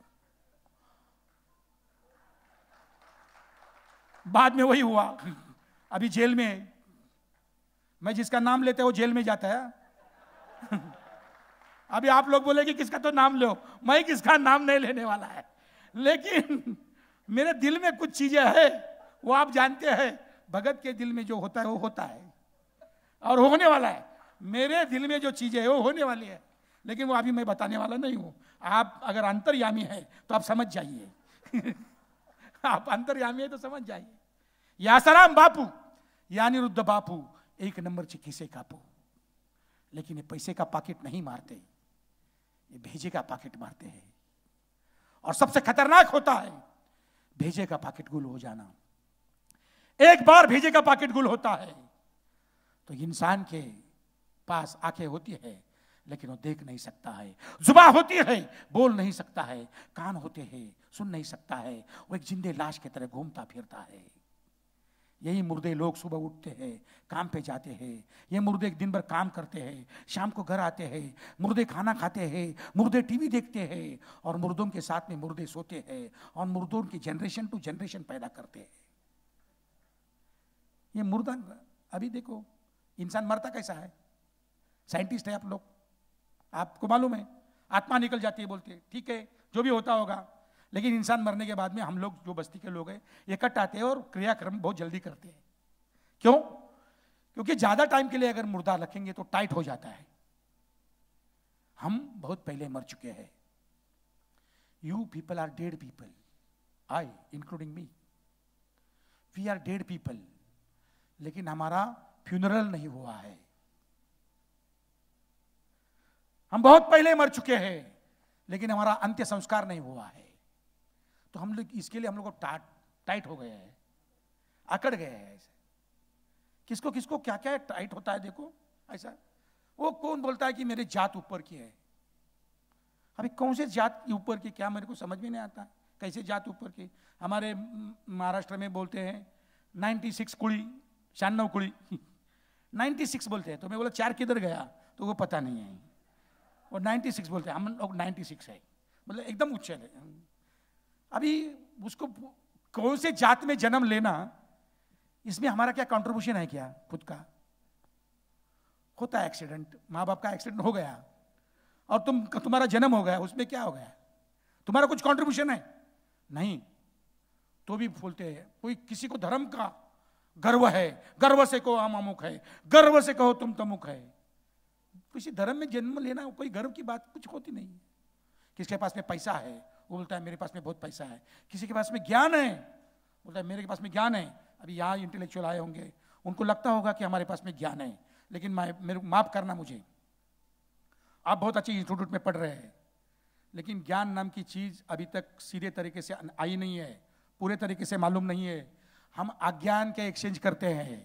बाद में वही हुआ, अभी जेल में है। मैं जिसका नाम लेते वो जेल में जाता है। अभी आप लोग बोले कि किसका तो नाम लो, मैं किसका नाम नहीं लेने वाला है। लेकिन मेरे दिल में कुछ चीजें है, वो आप जानते हैं। भगत के दिल में जो होता है वो होता है और होने वाला है। मेरे दिल में जो चीजें है वो होने वाली है, लेकिन वो अभी मैं बताने वाला नहीं हूं। आप अगर अंतर्यामी है तो आप समझ जाइए। आप अंतर्यामी है तो समझ जाइए। ये आसाराम बापू या अनिरुद्ध बापू 1 नंबर चे खिसे कापू। लेकिन ये पैसे का पॉकेट नहीं मारते, ये भेजे का पॉकेट मारते हैं। और सबसे खतरनाक होता है भेजे का पॉकेट गुल हो जाना। एक बार भेजे का पॉकेट गुल होता है तो इंसान के पास आंखें होती है लेकिन वो देख नहीं सकता है, जुबान होती है बोल नहीं सकता है, कान होते हैं सुन नहीं सकता है। वो एक जिंदे लाश की तरह घूमता फिरता है। यही मुर्दे लोग सुबह उठते हैं, काम पे जाते हैं। ये मुर्दे दिन भर काम करते हैं, शाम को घर आते हैं। मुर्दे खाना खाते हैं, मुर्दे टीवी देखते हैं और मुर्दों के साथ में मुर्दे सोते हैं और मुर्दों की जनरेशन टू जनरेशन पैदा करते हैं। ये मुर्दा अभी देखो इंसान मरता कैसा है। साइंटिस्ट है आप लोग, आपको मालूम है आत्मा निकल जाती है, बोलते हैं ठीक है जो भी होता होगा। लेकिन इंसान मरने के बाद में हम लोग जो बस्ती के लोग हैं इकट्ठा आते हैं और क्रियाक्रम बहुत जल्दी करते हैं। क्यों? क्योंकि ज्यादा टाइम के लिए अगर मुर्दा रखेंगे तो टाइट हो जाता है। हम बहुत पहले मर चुके हैं। You people are dead people, I including me, we are dead people. लेकिन हमारा फ्यूनरल नहीं हुआ है। हम बहुत पहले मर चुके हैं लेकिन हमारा अंत्य संस्कार नहीं हुआ है। तो हम लोग इसके लिए हम लोग को टाइट हो गए हैं, अकड़ गए हैं। ऐसे किसको किसको क्या क्या टाइट होता है देखो ऐसा। वो कौन बोलता है कि मेरे जात ऊपर की है? अभी कौन से जात की ऊपर की, क्या मेरे को समझ में नहीं आता। कैसे जात ऊपर की? हमारे महाराष्ट्र में बोलते हैं 96 कुड़ी, 96 कुड़ी 96 बोलते हैं। तो मैं बोला 4 किधर गया? तो वो पता नहीं है। और 96 बोलते हैं, हम लोग 96 है, मतलब एकदम उच्चल है। अभी उसको कौन से जात में जन्म लेना, इसमें हमारा क्या कंट्रीब्यूशन है? क्या खुद का होता है एक्सीडेंट, माँ बाप का एक्सीडेंट हो गया और तुम्हारा जन्म हो गया, उसमें क्या हो गया? तुम्हारा कुछ कंट्रीब्यूशन है? नहीं। तो भी बोलते हैं कोई किसी को धर्म का गर्व है, गर्व से कहो हम अमुक है, गर्व से कहो तुम तमुक है। किसी धर्म में जन्म लेना कोई गर्व की बात कुछ होती नहीं। किसके पास में पैसा है वो बोलता है मेरे पास में बहुत पैसा है। किसी के पास में ज्ञान है बोलता है मेरे पास में ज्ञान है। अभी यहाँ इंटेलेक्चुअल आए होंगे, उनको लगता होगा कि हमारे पास में ज्ञान है, लेकिन मेरे माफ करना मुझे, आप बहुत अच्छे इंस्टीट्यूट में पढ़ रहे हैं लेकिन ज्ञान नाम की चीज अभी तक सीधे तरीके से आई नहीं है, पूरे तरीके से मालूम नहीं है। हम अज्ञान के एक्सचेंज करते हैं।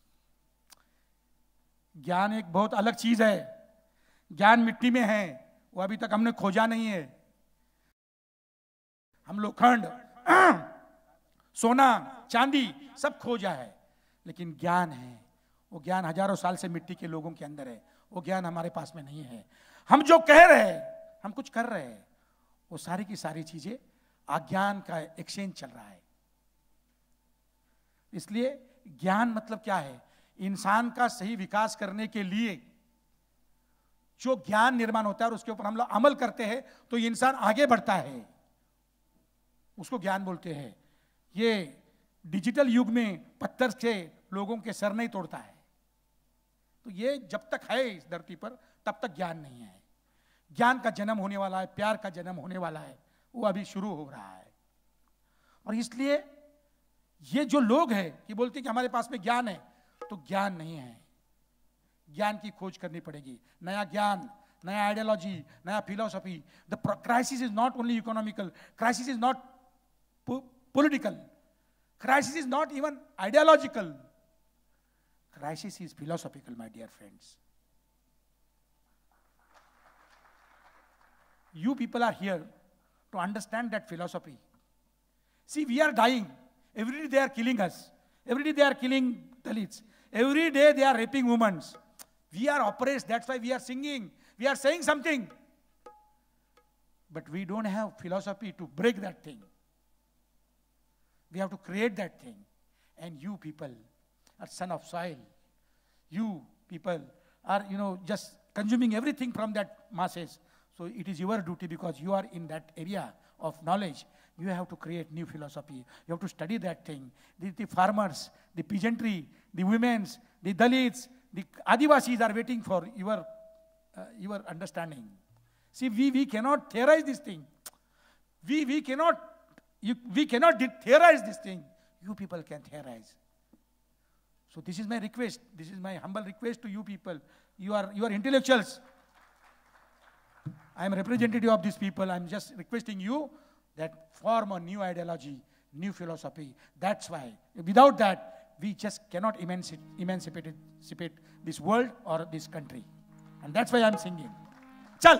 ज्ञान एक बहुत अलग चीज है। ज्ञान मिट्टी में है, वो अभी तक हमने खोजा नहीं है। हम लोखंड सोना चांदी सब खोजा है, लेकिन ज्ञान है, वो ज्ञान हजारों साल से मिट्टी के लोगों के अंदर है, वो ज्ञान हमारे पास में नहीं है। हम जो कह रहे हैं, हम कुछ कर रहे हैं, वो सारी की सारी चीजें अज्ञान का एक्सचेंज चल रहा है। इसलिए ज्ञान मतलब क्या है? इंसान का सही विकास करने के लिए जो ज्ञान निर्माण होता है और उसके ऊपर हम लोग अमल करते हैं तो ये इंसान आगे बढ़ता है, उसको ज्ञान बोलते हैं। ये डिजिटल युग में पत्थर से लोगों के सर नहीं तोड़ता है। तो ये जब तक है इस धरती पर तब तक ज्ञान नहीं है। ज्ञान का जन्म होने वाला है, प्यार का जन्म होने वाला है, वो अभी शुरू हो रहा है। और इसलिए ये जो लोग हैं कि बोलते हैं कि हमारे पास में ज्ञान है, तो ज्ञान नहीं है। ज्ञान की खोज करनी पड़ेगी, नया ज्ञान, नया आइडियोलॉजी, नया philosophy. The crisis is not only economical, crisis is not political, crisis is not even ideological, crisis is philosophical, my dear friends. You people are here to understand that philosophy. See, we are dying. Every day they are killing us. Every day they are killing Dalits. Every day they are raping women. We are oppressed. That's why we are singing. We are saying something. But we don't have philosophy to break that thing. We have to create that thing. And you people are son of soil. You people are, just consuming everything from that masses. So it is your duty, because you are in that area of knowledge. You have to create new philosophy. You have to study that thing. The farmers, the peasantry, the women's, the Dalits, the Adivasis are waiting for your understanding. See, we cannot theorize this thing. We cannot theorize this thing. You people can theorize. So this is my request. This is my humble request to you people. You are intellectuals. I am a representative of these people. I am just requesting you that form a new ideology, new philosophy. That's why. Without that, we just cannot emancipate this world or this country. And that's why I am singing. Chal!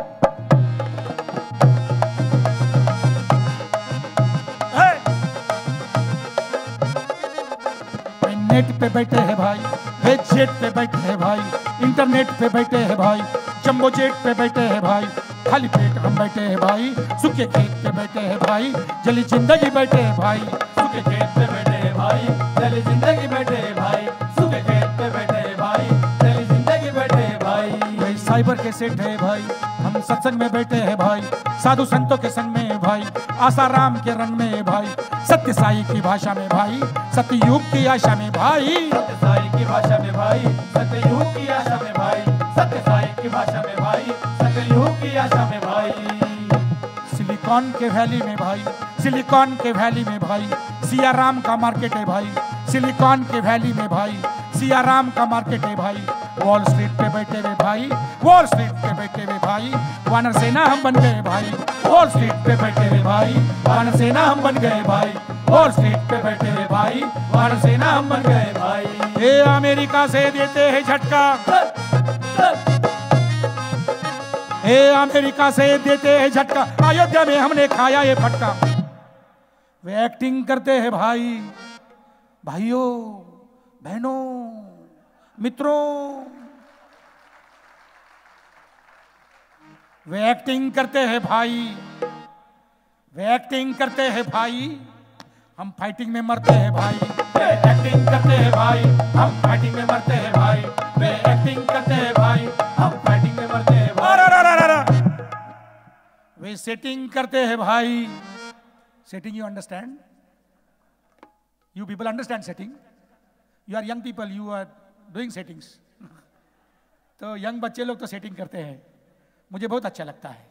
Net पे बैठे हैं भाई, वे jet पे बैठे हैं भाई, internet पे बैठे हैं भाई, जंबो जेट पे बैठे हैं भाई, खाली पेट हम बैठे हैं भाई, सूखे खेत पे बैठे हैं भाई, जली जिंदगी बैठे हैं भाई, सूखे खेत पे बैठे हैं भाई, जली जिंदगी बैठे हैं भाई, सूखे खेत पे बैठे हैं भाई, जली जिंदगी बैठे हैं भाई। भाई साइबर के सेठ है भाई, हम सत्संग में बैठे हैं भाई, साधु संतों के संग में भाई, आसाराम के रंग में भाई, सत्य साई की भाषा में भाई, सत्ययुग की आशा में भाई, सत्य साई की भाषा में भाई, सत्ययुग की आशा में भाई, सत्य साई की भाषा में भाई, सत्ययुग की आशा में भाई। सिलिकॉन के वैली में भाई, सिलिकॉन के वैली में भाई, सिया राम का मार्केट है भाई, सिलिकॉन के वैली में भाई, सिया राम का मार्केट है भाई, वॉल स्ट्रीट पे बैठे हुए भाई, वॉल स्ट्रीट पे बैठे हुए भाई, वानर सेना हम बन गए भाई, वॉल स्ट्रीट पे बैठे हुए भाई, वानर सेना हम बन गए भाई, वॉल स्ट्रीट पे बैठे हुए भाई, वानर सेना हम बन गए भाई। ये अमेरिका से देते हैं झटका, ये अमेरिका से देते हैं झटका, अयोध्या में हमने खाया ये फटका। वे एक्टिंग करते हैं भाई, भाइयों बहनों मित्रों, वे एक्टिंग करते हैं भाई, वे एक्टिंग करते हैं भाई, हम फाइटिंग में मरते हैं भाई, वे एक्टिंग करते हैं भाई, हम फाइटिंग में मरते हैं भाई, वे एक्टिंग करते हैं भाई, हम फाइटिंग में मरते हैं भाई। वे सेटिंग करते हैं भाई, setting you understand? You people understand setting? You are young people, you are doing settings. तो यंग बच्चे लोग तो सेटिंग करते हैं, मुझे बहुत अच्छा लगता है।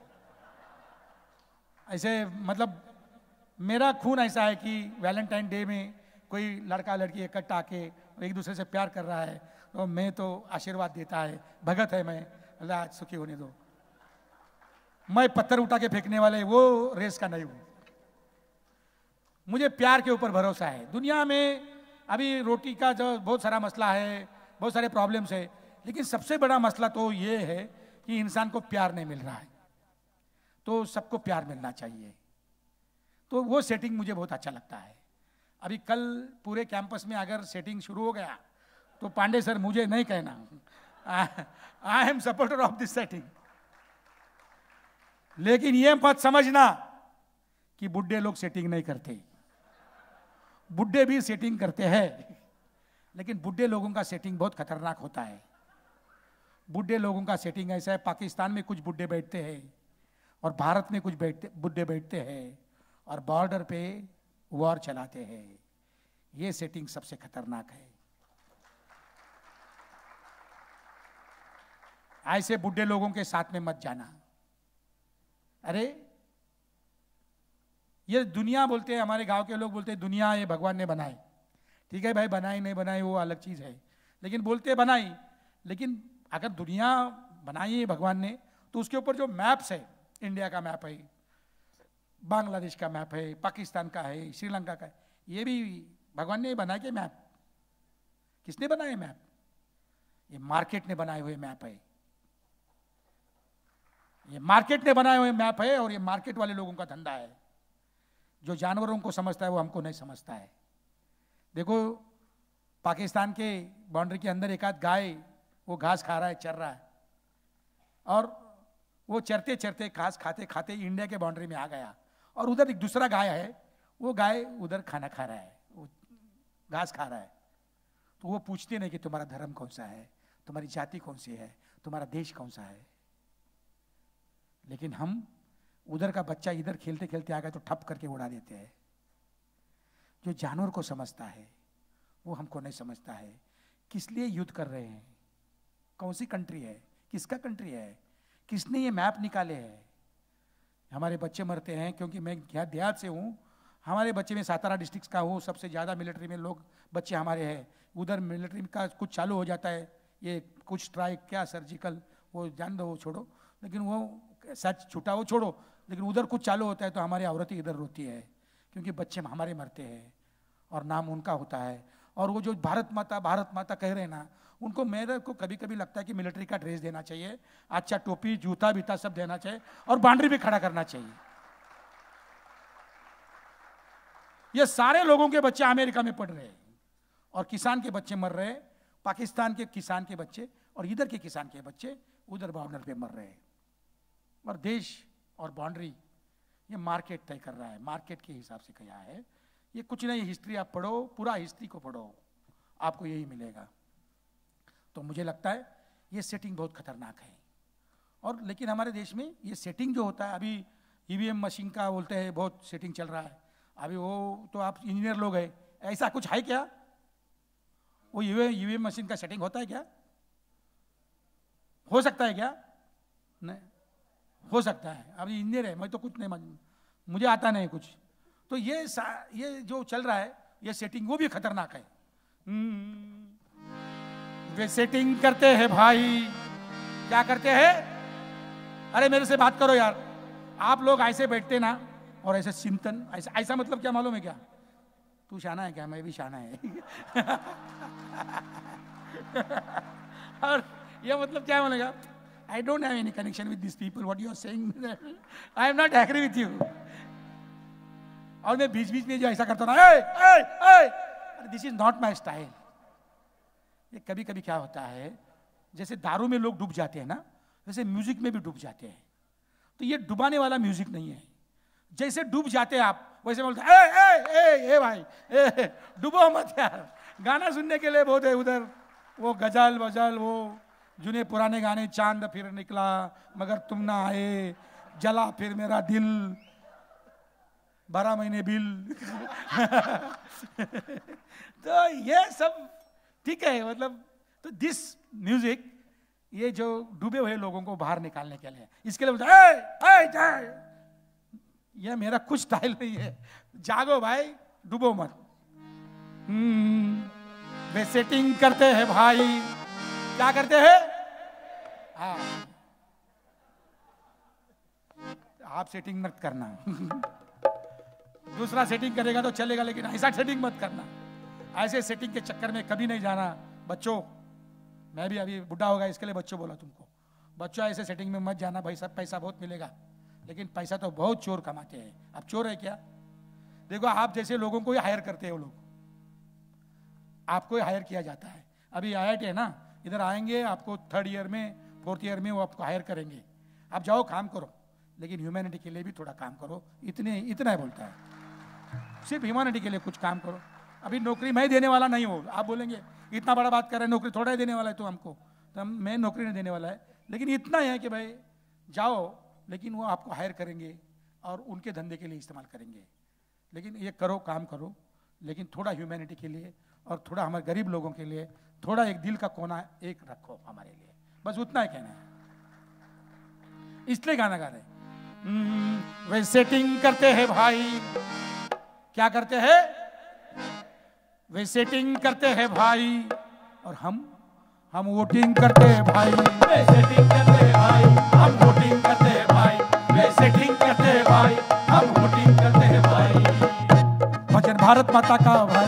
ऐसे मतलब मेरा खून ऐसा है कि वैलेंटाइन डे में कोई लड़का लड़की इकट्ठा आके एक दूसरे से प्यार कर रहा है, तो मैं तो आशीर्वाद देता है, भगत है मैं, अल्लाह सुखी होने दो। मैं पत्थर उठा के फेंकने वाले वो रेस का नहीं हूँ। मुझे प्यार के ऊपर भरोसा है। दुनिया में अभी रोटी का जो बहुत सारा मसला है, बहुत सारे प्रॉब्लम्स है, लेकिन सबसे बड़ा मसला तो ये है कि इंसान को प्यार नहीं मिल रहा है। तो सबको प्यार मिलना चाहिए, तो वो सेटिंग मुझे बहुत अच्छा लगता है। अभी कल पूरे कैंपस में अगर सेटिंग शुरू हो गया तो पांडे सर मुझे नहीं कहना, I am supporter of this setting. लेकिन ये मत समझना कि बुड्ढे लोग सेटिंग नहीं करते, बुड्ढे भी सेटिंग करते हैं, लेकिन बुड्ढे लोगों का सेटिंग बहुत खतरनाक होता है। बुड्ढे लोगों का सेटिंग ऐसा है, पाकिस्तान में कुछ बुड्ढे बैठते हैं और भारत में कुछ बुड्ढे बैठते हैं और बॉर्डर पे वॉर चलाते हैं। ये सेटिंग सबसे खतरनाक है। ऐसे बुड्ढे लोगों के साथ में मत जाना। अरे ये दुनिया बोलते हैं, हमारे गांव के लोग बोलते हैं दुनिया ये भगवान ने बनाई। ठीक है भाई, बनाई नहीं बनाई वो अलग चीज है, लेकिन बोलते बनाई। लेकिन अगर दुनिया बनाई है भगवान ने तो उसके ऊपर जो मैप्स है, इंडिया का मैप है, बांग्लादेश का मैप है, पाकिस्तान का है, श्रीलंका का है, ये भी भगवान ने बनाए के मैप? किसने बनाए मैप? ये मार्केट ने बनाए हुए मैप है। ये मार्केट ने बनाए हुए मैप है और ये मार्केट वाले लोगों का धंधा है। जो जानवरों को समझता है वो हमको नहीं समझता है। देखो पाकिस्तान के बाउंड्री के अंदर एक आध गाय वो घास खा रहा है, चर रहा है, और वो चरते चरते घास खाते खाते इंडिया के बाउंड्री में आ गया और उधर एक दूसरा गाय है, वो गाय उधर खाना खा रहा है, वो घास खा रहा है। तो वो पूछते नहीं कि तुम्हारा धर्म कौन सा है, तुम्हारी जाति कौन सी है, तुम्हारा देश कौन सा है। लेकिन हम उधर का बच्चा इधर खेलते खेलते आ गया तो ठप करके उड़ा देते हैं। जो जानवर को समझता है वो हमको नहीं समझता है। किस लिए युद्ध कर रहे हैं, कौन सी कंट्री है, किसका कंट्री है, किसने ये मैप निकाले हैं। हमारे बच्चे मरते हैं क्योंकि मैं देहात से हूँ, हमारे बच्चे में सातारा डिस्ट्रिक्ट का हूँ, सबसे ज़्यादा मिलिट्री में लोग बच्चे हमारे हैं। उधर मिलिट्री का कुछ चालू हो जाता है, ये कुछ स्ट्राइक क्या सर्जिकल, वो जान दो, वो छोड़ो, लेकिन वो सच छूटा वो छोड़ो, लेकिन उधर कुछ चालू होता है तो हमारी औरतें इधर रोती है क्योंकि बच्चे हमारे मरते हैं और नाम उनका होता है। और वो जो भारत माता कह रहे हैं ना, उनको मेरे को कभी कभी लगता है कि मिलिट्री का ड्रेस देना चाहिए, अच्छा टोपी जूता बीता सब देना चाहिए और बाउंड्री भी खड़ा करना चाहिए। ये सारे लोगों के बच्चे अमेरिका में पढ़ रहे हैं और किसान के बच्चे मर रहे हैं, पाकिस्तान के किसान के बच्चे और इधर के किसान के बच्चे उधर बॉर्डर पे मर रहे हैं। और देश और बाउंड्री ये मार्केट तय कर रहा है, मार्केट के हिसाब से किया है। ये कुछ नहीं, हिस्ट्री आप पढ़ो, पूरा हिस्ट्री को पढ़ो, आपको यही मिलेगा। तो मुझे लगता है ये सेटिंग बहुत खतरनाक है। और लेकिन हमारे देश में ये सेटिंग जो होता है, अभी ईवीएम मशीन का बोलते हैं बहुत सेटिंग चल रहा है। अभी वो तो आप इंजीनियर लोग हैं, ऐसा कुछ है क्या? वो ईवीएम मशीन का सेटिंग होता है क्या? हो सकता है क्या? नहीं हो सकता है। अभी इंजीनियर है, मैं तो कुछ नहीं, मुझे आता नहीं कुछ। तो ये जो चल रहा है ये सेटिंग वो भी खतरनाक है। वे सेटिंग करते हैं भाई, क्या करते हैं? अरे मेरे से बात करो यार। आप लोग ऐसे बैठते ना और ऐसे चिंतन, ऐसा मतलब क्या मालूम है क्या? तू शाना है क्या? मैं भी शाना है। और ये मतलब क्या बोलेगा? I don't have any connection with these people. What you are saying, I am not agree with you. और मैं बीच बीच में जो ऐसा करता हूँ ना, this is not my style. ये कभी कभी क्या होता है, जैसे दारू में लोग डूब जाते हैं ना, वैसे म्यूजिक में भी डूब जाते हैं। तो ये डुबाने वाला म्यूजिक नहीं है। जैसे डूब जाते हैं आप, वैसे बोलते ए भाई डूबो मत यार। गाना सुनने के लिए बहुत है उधर, वो गजल वजल, वो जुने पुराने गाने, चांद फिर निकला मगर तुम ना आए, जला फिर मेरा दिल, 12 महीने बिल। तो ये सब ठीक है, मतलब तो दिस म्यूजिक ये जो डूबे हुए लोगों को बाहर निकालने के लिए, इसके लिए बोलते ये मेरा कुछ स्टाइल नहीं है। जागो भाई, डूबो मत। वे सेटिंग करते हैं भाई, क्या करते हैं? हाँ, आप सेटिंग मत करना। दूसरा सेटिंग करेगा तो चलेगा, लेकिन ऐसा सेटिंग मत करना। ऐसे सेटिंग के चक्कर में कभी नहीं जाना। बच्चों, मैं भी अभी बुढ़ा होगा इसके लिए बच्चों बोला तुमको, बच्चों ऐसे सेटिंग में मत जाना भाई। सब पैसा बहुत मिलेगा, लेकिन पैसा तो बहुत चोर कमाते हैं। अब चोर है क्या? देखो आप जैसे लोगों को ही हायर करते हैं वो लोग, आपको ही हायर किया जाता है। अभी IIT है ना, इधर आएंगे आपको 3rd ईयर में 4th ईयर में वो आपको हायर करेंगे, आप जाओ काम करो, लेकिन ह्यूमैनिटी के लिए भी थोड़ा काम करो, इतना ही बोलता है, सिर्फ ह्यूमैनिटी के लिए कुछ काम करो। अभी नौकरी मैं देने वाला नहीं हूँ, आप बोलेंगे इतना बड़ा बात कर रहे हैं, नौकरी थोड़ा ही देने वाला है तो हमको, तो मैं नौकरी नहीं देने वाला है, लेकिन इतना है कि भाई जाओ, लेकिन वो आपको हायर करेंगे और उनके धंधे के लिए इस्तेमाल करेंगे। लेकिन ये करो, काम करो, लेकिन थोड़ा ह्यूमैनिटी के लिए और थोड़ा हमारे गरीब लोगों के लिए थोड़ा एक दिल का कोना एक रखो हमारे लिए, बस उतना ही कहना है। इसलिए गाना गा रहे वे सेटिंग करते हैं भाई, क्या करते हैं, वे सेटिंग करते हैं भाई, और हम वोटिंग करते हैं भाई। वे सेटिंग करते हैं भाई, हम वोटिंग करते हैं भाई। वे सेटिंग करते हैं भाई, हम वोटिंग करते हैं भाई। भजन भारत माता का भाई।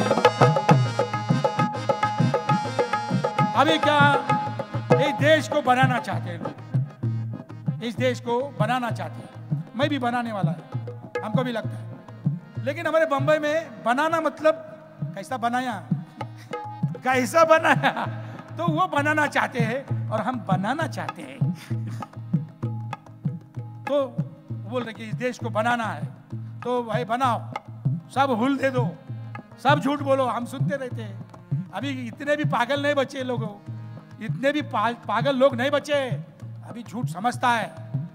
अभी क्या इस देश को बनाना चाहते हैं लोग, इस देश को बनाना चाहते हैं, मैं भी बनाने वाला है, हमको भी लगता है। लेकिन हमारे बंबई में बनाना मतलब कैसा बनाया, कैसा बनाया, तो वो बनाना चाहते हैं और हम बनाना चाहते हैं। तो बोल रहे कि इस देश को बनाना है तो भाई बनाओ, सब हुल दे दो, सब झूठ बोलो, हम सुनते रहते हैं। अभी इतने भी पागल नहीं बचे लोगों, इतने भी पागल लोग नहीं बचे, अभी झूठ समझता है।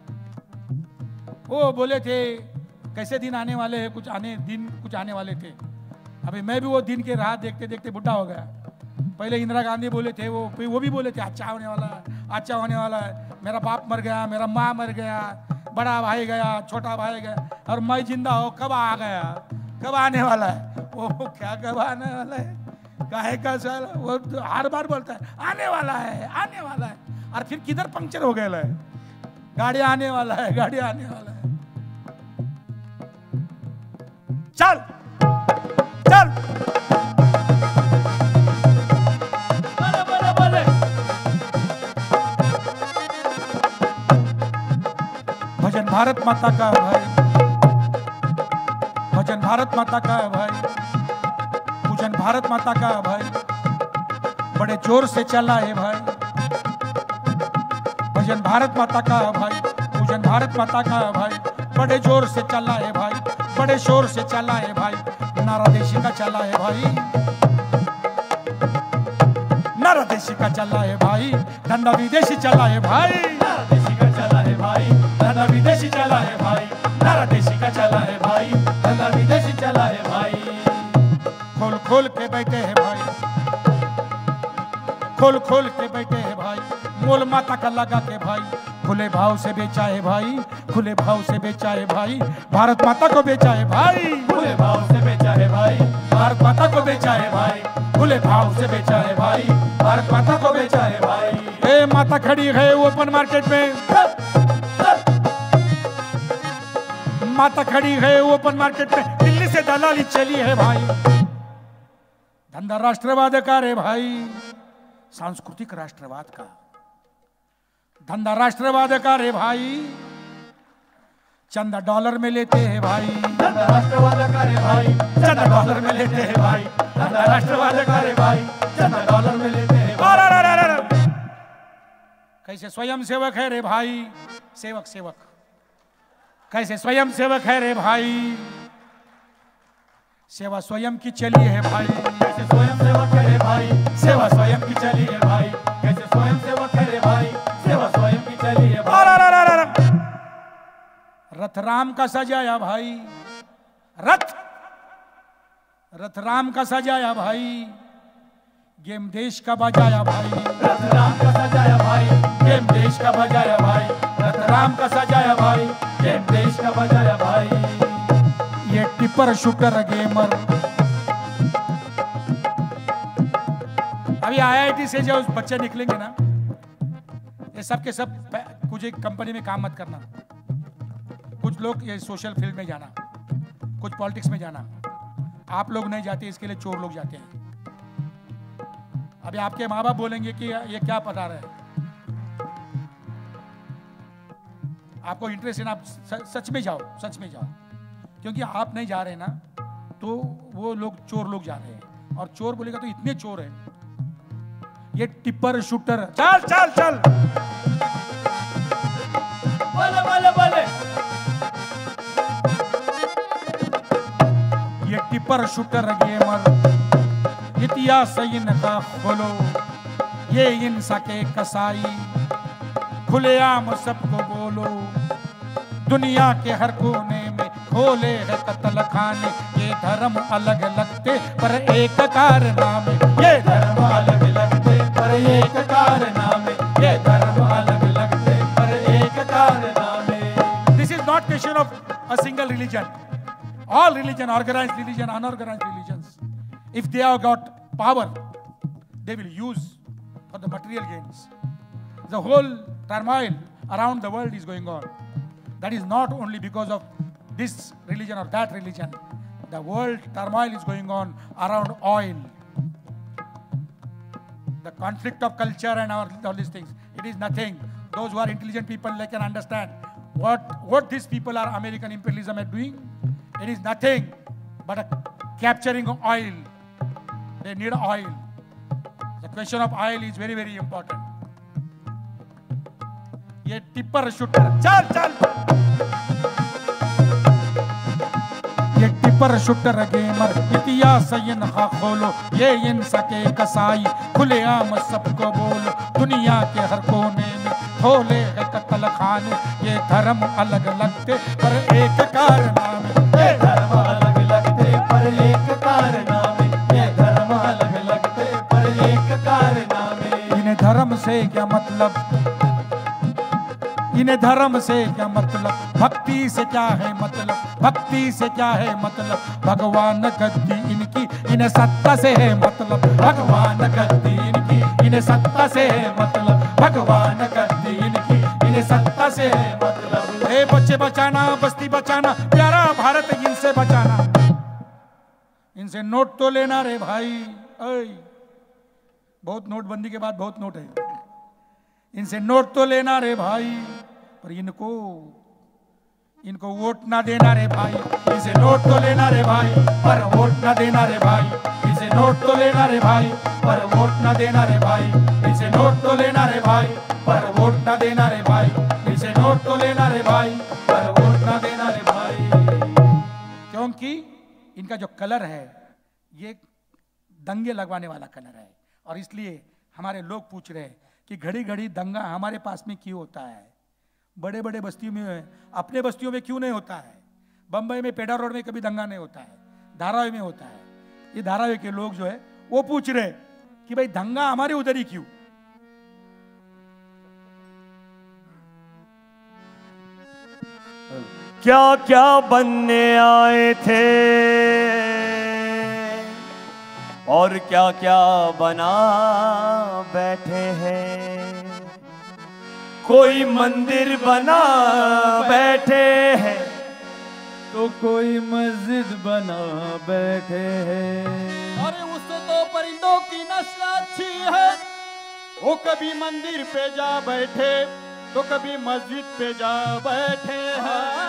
वो बोले थे कैसे दिन आने वाले हैं, कुछ आने वाले थे। अभी मैं भी वो दिन के राह देखते देखते बुढ़ा हो गया। पहले इंदिरा गांधी बोले थे, वो भी बोले थे अच्छा होने वाला है, अच्छा होने वाला है, मेरा बाप मर गया, मेरा माँ मर गया, बड़ा भाई गया, छोटा भाई गया, और मैं जिंदा हो कब आ गया, कब आने वाला है। वो क्या कब आने वाला है, काहे का साल, वो हर बार बोलता है आने वाला है, आने वाला है, और फिर किधर पंक्चर हो गया है, गाड़ी आने वाला है, गाड़ी आने वाला है। चल चल भजन भारत माता का भाई, भजन भारत माता का भाई, पूजन भारत माता का भाई, बड़े जोर से चला है भाई। भजन भारत माता का भाई, पूजन भारत माता का भाई, बड़े जोर से चला है भाई, बड़े शोर से चला है भाई। नारा देशी का चला है भाई, नारा देशी का चला है भाई, धंधा विदेशी चला है भाई, नारा देशी का चला है भाई, धंधा विदेशी चला है भाई। नारा देशी का चला है भाई, धंधा विदेशी चला है भाई। खोल खोल के बैठे हैं भाई, खोल खोल के बैठे हैं भाई, मोल माता का लगा के भाई, खुले भाव से बेचा है भाई, खुले भाव से बेचा है भाई, भारत माता को बेचा है भाई, खुले भाव से बेचा है भाई, भारत माता को बेचा है भाई। खुले भाव से बेचा है भाई, भारत माता को बेचा है भाई। ए माता खड़ी है ओपन मार्केट में, माता खड़ी है ओपन मार्केट में, दिल्ली से दलाली चली है भाई। धंधा राष्ट्रवाद का रे भाई, सांस्कृतिक राष्ट्रवाद का धंधा राष्ट्रवाद का रे भाई, चंदा डॉलर में लेते हैं भाई, धंधा राष्ट्रवाद का रे भाई, चंदा डॉलर में लेते हैं भाई। धंधा राष्ट्रवाद का रे भाई, चंदा डॉलर में लेते हैं भाई। कैसे स्वयं सेवक है रे भाई, सेवक सेवक कैसे स्वयं सेवक है रे भाई, सेवा स्वयं की चली है भाई, कैसे स्वयं सेवक है रे भाई, सेवा स्वयं की चली है भाई। कैसे स्वयं सेवक है रे भाई, सेवा स्वयं की चली है भाई। रथ राम का सजाया भाई, रथ राम का सजाया भाई, गेम देश का बजाया भाई, रथ राम का सजाया भाई, गेम देश का बजाया भाई। रथ राम का सजाया भाई, गेम देश का बजाया भाई। ये टिपर शूटर गेमर, अभी IIT से जो बच्चे निकलेंगे ना, ये सब के सब कुछ एक कंपनी में काम मत करना, कुछ लोग ये सोशल फील्ड में जाना, कुछ पॉलिटिक्स में जाना। आप लोग नहीं जाते, इसके लिए चोर लोग जाते हैं। अभी आपके माँ बाप बोलेंगे कि ये क्या पढ़ा रहे हैं, आपको इंटरेस्ट है ना, आप सच में जाओ, सच में जाओ, क्योंकि आप नहीं जा रहे ना तो वो लोग चोर लोग जा रहे हैं, और चोर बोलेगा तो इतने चोर हैं, ये टिपर शूटर, चल चल चल, बोले बोले बोले, ये टिपर शूटर गेमर इतिहास इनका खोलो, ये इन सके कसाई खुलेआम सबको बोलो, दुनिया के हर कोने में खोले है कत्ल खाने, ये धर्म अलग लगते पर एक कारनामे, ये धर्म अलग लगते पर एक कारनामे, ये धर्म अलग लगते पर एक कारनामे। This is not question of a single religion, all religion, organised religion, unorganised religions, if they have got power they will use for the material gains. The whole turmoil around the world is going on. That is not only because of this religion or that religion. The world turmoil is going on around oil. The conflict of culture and all these things. It is nothing. Those who are intelligent people, they can understand what these people are American imperialism are doing. It is nothing but a capturing of oil. They need oil. The question of oil is very, very important. ये tipper shooter, चल चल, ये tipper shooter gamer इतिहास इनका खोलो, ये इन सके कसाई खुलेआम सबको बोलो, दुनिया के हर कोने में खोले है कत्ल खाने, ये धर्म अलग लगते पर एक कारनामे, ये धर्म अलग लगते पर एक कारनामे, ये धर्म अलग लगते पर एक कारनामे। इन्हें धर्म से क्या मतलब, इन्हें धर्म से क्या मतलब, भक्ति से क्या है मतलब, भक्ति से क्या है मतलब, भगवान गद्दी इनकी इन्हें सत्ता से है मतलब, भगवान गद्दी इनकी इन्हें सत्ता से है मतलब, भगवान गद्दी इनकी इन्हें सत्ता से है मतलब। ए बच्चे बचाना, बस्ती बचाना, प्यारा भारत इनसे बचाना, इनसे नोट तो लेना रे भाई, बहुत नोटबंदी के बाद बहुत नोट है, इनसे नोट तो लेना रे भाई, पर इनको वोट ना देना रे भाई, इनसे नोट तो लेना रे भाई, पर वोट ना देना रे भाई, इनसे नोट तो लेना रे भाई, पर वोट ना देना रे भाई, इनसे नोट तो लेना रे भाई, पर वोट ना देना रे भाई, इनसे नोट तो लेना रे भाई, पर वोट ना देना रे भाई। क्योंकि इनका जो कलर है ये दंगे लगवाने वाला कलर है, और इसलिए हमारे लोग पूछ रहे हैं कि घड़ी घड़ी दंगा हमारे पास में क्यों होता है, बड़े बड़े बस्तियों में, अपने बस्तियों में क्यों नहीं होता है। बंबई में पेडा रोड में कभी दंगा नहीं होता है, धारावी में होता है। ये धारावी के लोग जो है वो पूछ रहे कि भाई दंगा हमारे उधर ही क्यों। क्या क्या बनने आए थे और क्या क्या बना बैठे हैं, कोई मंदिर बना बैठे हैं तो कोई मस्जिद बना बैठे हैं। अरे उससे तो परिंदों की नस्ल अच्छी है, वो कभी मंदिर पे जा बैठे तो कभी मस्जिद पे जा बैठे हैं।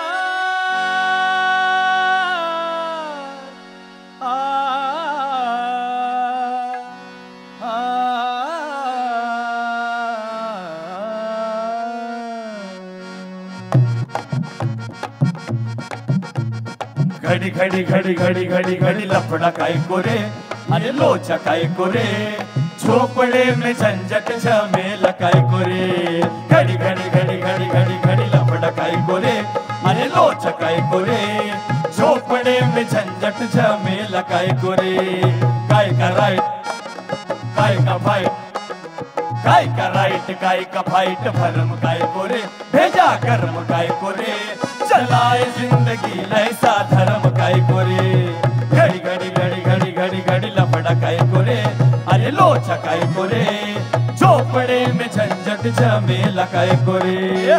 घड़ी घड़ी घड़ी घड़ी घड़ी घड़ी लफड़ा काय कोरे, अरे लोचा काय कोरे, झोपड़े में झंझट झमेला काय कोरे। घड़ी घड़ी घड़ी घड़ी घड़ी घड़ी लफड़ा काय कोरे, अरे लोचा काय कोरे, झोपड़े में झंझट झमेला काय कोरे। काय का राइट काय का फाइट, काय का राइट काय का फाइट, भरम काय कोरे भेजा कर्म काय कोरे, चलाए जिंदगी ऐसा धर्म काय कोरे। घड़ी घड़ी घड़ी घड़ी घड़ी घड़ी लफड़ा काय कोरे, अरे लोचा काय कोरे, झोपड़े में झंझट झमेला काय कोरे।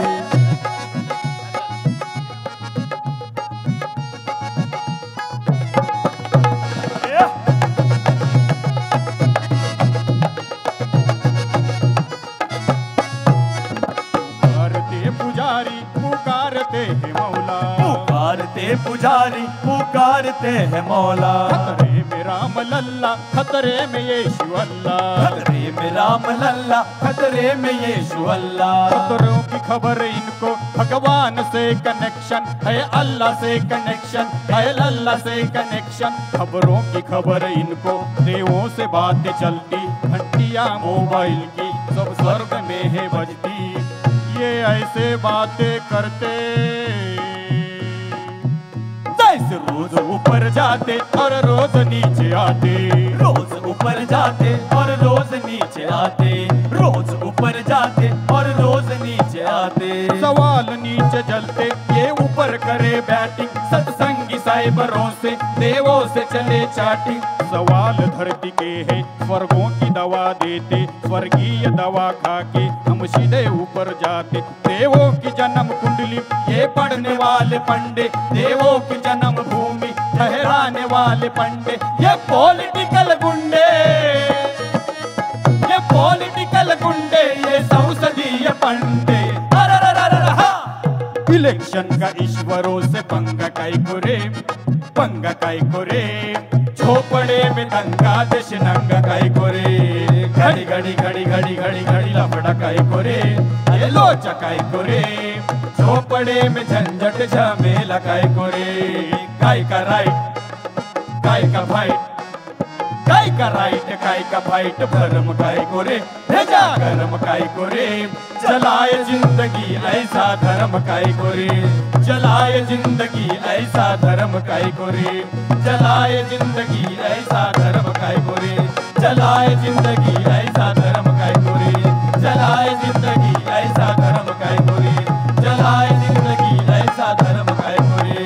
पुजारी पुकारते हैं मौला। खतरे में राम लल्ला, खतरे में यीशु अल्लाह। खतरे में राम लल्ला, खतरे में यीशु अल्लाह। खतरों की खबर इनको, भगवान से कनेक्शन है, अल्लाह से कनेक्शन है, अल्लाह से कनेक्शन। खबरों की खबर इनको, देवों से बातें चलती, घंटियां मोबाइल की सब स्वर्ग में है बजती। ये ऐसे बातें करते जैसे रोज ऊपर जाते और रोज नीचे आते। रोज ऊपर जाते और रोज नीचे आते। रोज ऊपर जाते और रोज नीचे आते। सवाल नीचे जलते, ये ऊपर करे बैटिंग, सत्संगी साइबरों से देवों से चले चाटिंग। सवाल धरती के है, स्वर्गों की दवा देते, स्वर्गीय दवा खा के हम सीधे ऊपर जाते। देवों की जन्म कुंडली ये पढ़ने वाले पंडे, देवों की जन्म भूमि ठहराने वाले पंडे। ये पॉलिटिकल गुंडे, ये पॉलिटिकल गुंडे, ये संसदीय पंडे। इलेक्शन का ईश्वरों से पंगा काई कुरे, पंगा काई कुरे। झोपड़े में दंगा देश नंगा काई कुरे। घड़ी घड़ी घड़ी घड़ी घड़ी घड़ी लफड़ा काई कुरे, ये लोचा काई कुरे। झोपड़े में झंझट झमेला काई कुरे। काय का राइट, काय का फाइट, काय का राइट, काय का फाइट। भरम काय कोरे, भेजा गरम काय कोरे। चलाए जिंदगी ऐसा धर्म काय कोरे। चलाए जिंदगी ऐसा धर्म काय कोरे। चलाए जिंदगी ऐसा धर्म काय कोरे। चलाए जिंदगी ऐसा धर्म काय कोरे। चलाए जिंदगी ऐसा धर्म काय कोरे। चलाए जिंदगी ऐसा धर्म काय कोरे।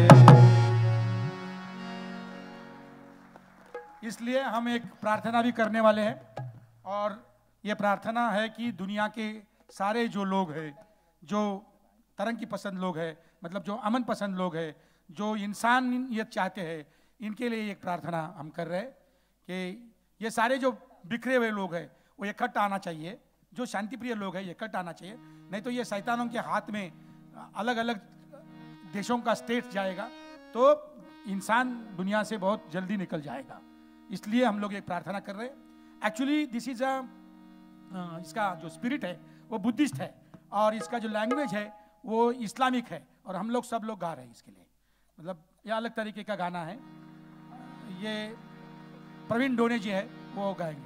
इसलिए हम एक प्रार्थना भी करने वाले हैं, और ये प्रार्थना है कि दुनिया के सारे जो लोग हैं, जो तरक्की पसंद लोग हैं, मतलब जो अमन पसंद लोग हैं, जो इंसानियत चाहते हैं, इनके लिए एक प्रार्थना हम कर रहे हैं कि ये सारे जो बिखरे हुए लोग हैं वो इकट्ठा आना चाहिए। जो शांतिप्रिय लोग हैं ये इकट्ठा आना चाहिए, नहीं तो ये शैतानों के हाथ में अलग अलग देशों का स्टेट जाएगा तो इंसान दुनिया से बहुत जल्दी निकल जाएगा। इसलिए हम लोग एक प्रार्थना कर रहे हैं। एक्चुअली दिस इज इसका जो स्पिरिट है वो बुद्धिस्ट है, और इसका जो लैंग्वेज है वो इस्लामिक है, और हम लोग सब लोग गा रहे हैं इसके लिए। मतलब ये अलग तरीके का गाना है। ये प्रवीण डोने जी है वो गाएंगे।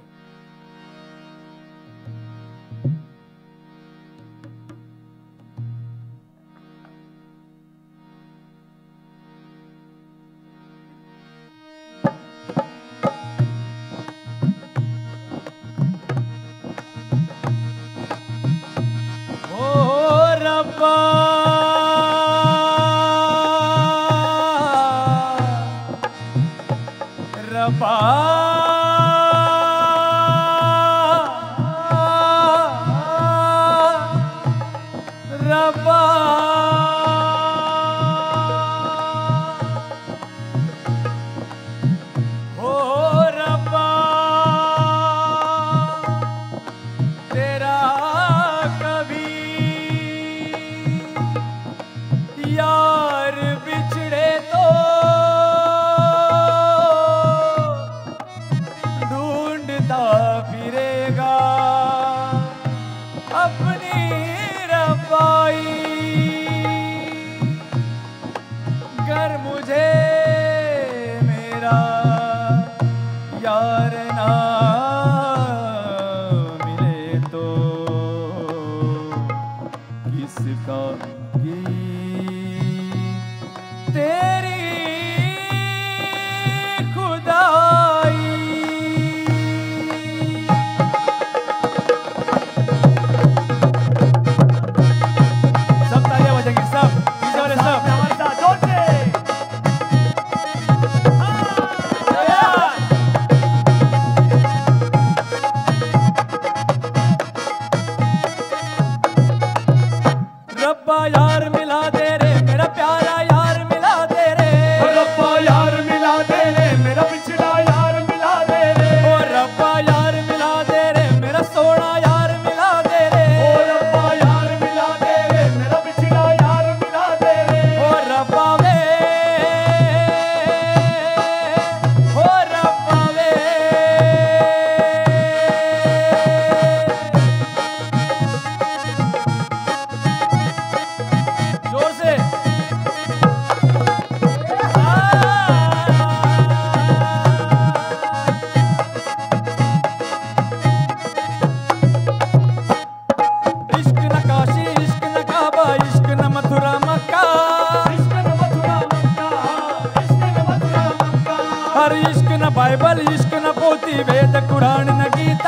वेद कुरान न गीता,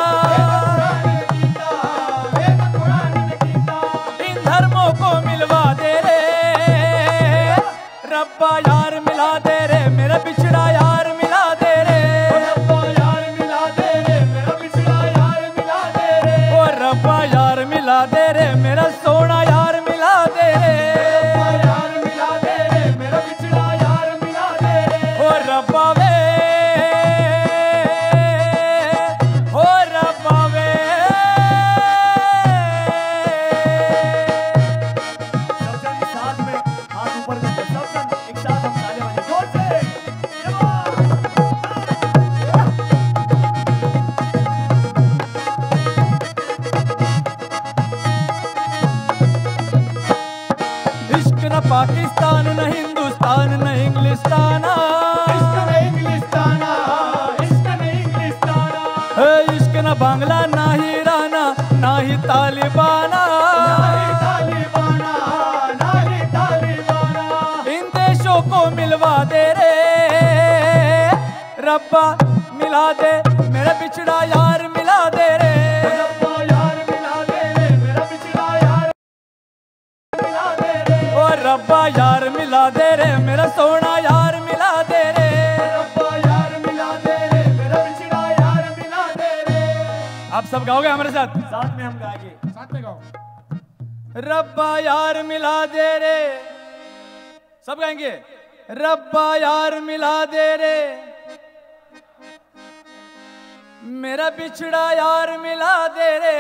इन धर्मों को मिलवा दे रे रब्बा यार मिला दे रे, मेरा बिछड़ा यार मिला दे रे, रब्बा यार मिला दे रे, मेरा बिछड़ा यार मिला दे रे, ओ रब्बा यार मिला दे रे, मेरा सोना यार मिला दे रे, रब्बा यार मिला दे रे, मेरा बिछड़ा यार मिला दे रे, ओ रब्बा वे, ओ रब्बा वे। सब जन साथ में हाथ ऊपर करके, सब जन एक साथ हम ताली बजाएं जोर से। इश्क न पाकिस्तान न हिंदुस्तान न इंग्लिस्तान, इश्क न इंग्लिस्तान, इश्क न इंग्लिस्तान, इश्क न बांग्ला ना ही राना ना ही तालिबाना, ना ही तालिबाना, इन देशों को मिलवा दे रे रब्बा मिला दे, मेरा बिछड़ा यार मिला दे रे, रब्बा यार मिला दे रे, मेरा बिछड़ा यार मिला दे रे, ओ रब्बा यार मिला दे रे, मेरा सोना यार मिला दे रे, रब्बा यार मिला दे रे, मेरा बिछड़ा यार मिला दे रे। आप सब गाओगे हमारे साथ? साथ में हम गाएंगे, साथ में गाओ। रब्बा यार मिला दे रे, सब गाएंगे, रब्बा यार मिला दे रे, मेरा बिछड़ा यार मिला दे रे,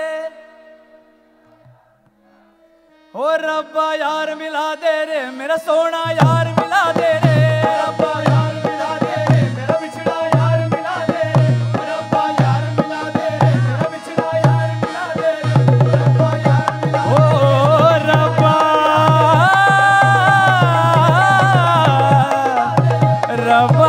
हो रब्बा यार मिला दे रे, मेरा सोना यार मिला दे रे, रब्बा यार मिला दे रे, मेरा बिछड़ा यार मिला दे रे, रब्बा यार मिला दे रे, मेरा बिछड़ा यार मिला दे रे, रब्बा यार मिला दे रे, ओ रब्बा रब्बा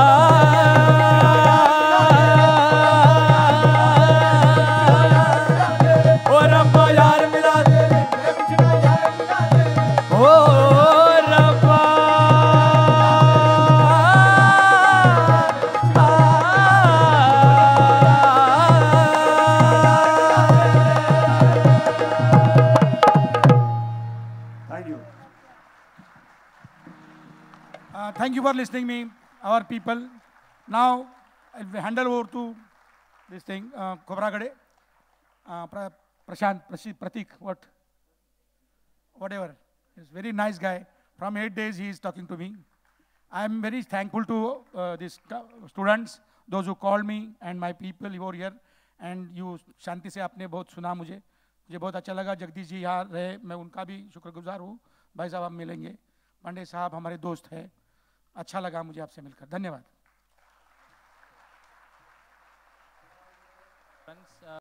ओ रब्बा यार मिला दे रे, मेरा बिछड़ा यार मिला दे रे, ओ रब्बा Thank you for listening me, our people. Now I'll handle over to this thing, Khobragade, Prashant, Pratik, whatever. He's a very nice guy. From 8 days he is talking to me. I am very thankful to these students, those who called me and my people over here. And you शांति से आपने बहुत सुना मुझे बहुत अच्छा लगा। जगदीश जी यहाँ रहे, मैं उनका भी शुक्रगुजार हूँ। भाई साहब आप मिलेंगे, पांडे साहब हमारे दोस्त हैं। अच्छा लगा मुझे आपसे मिलकर, धन्यवाद।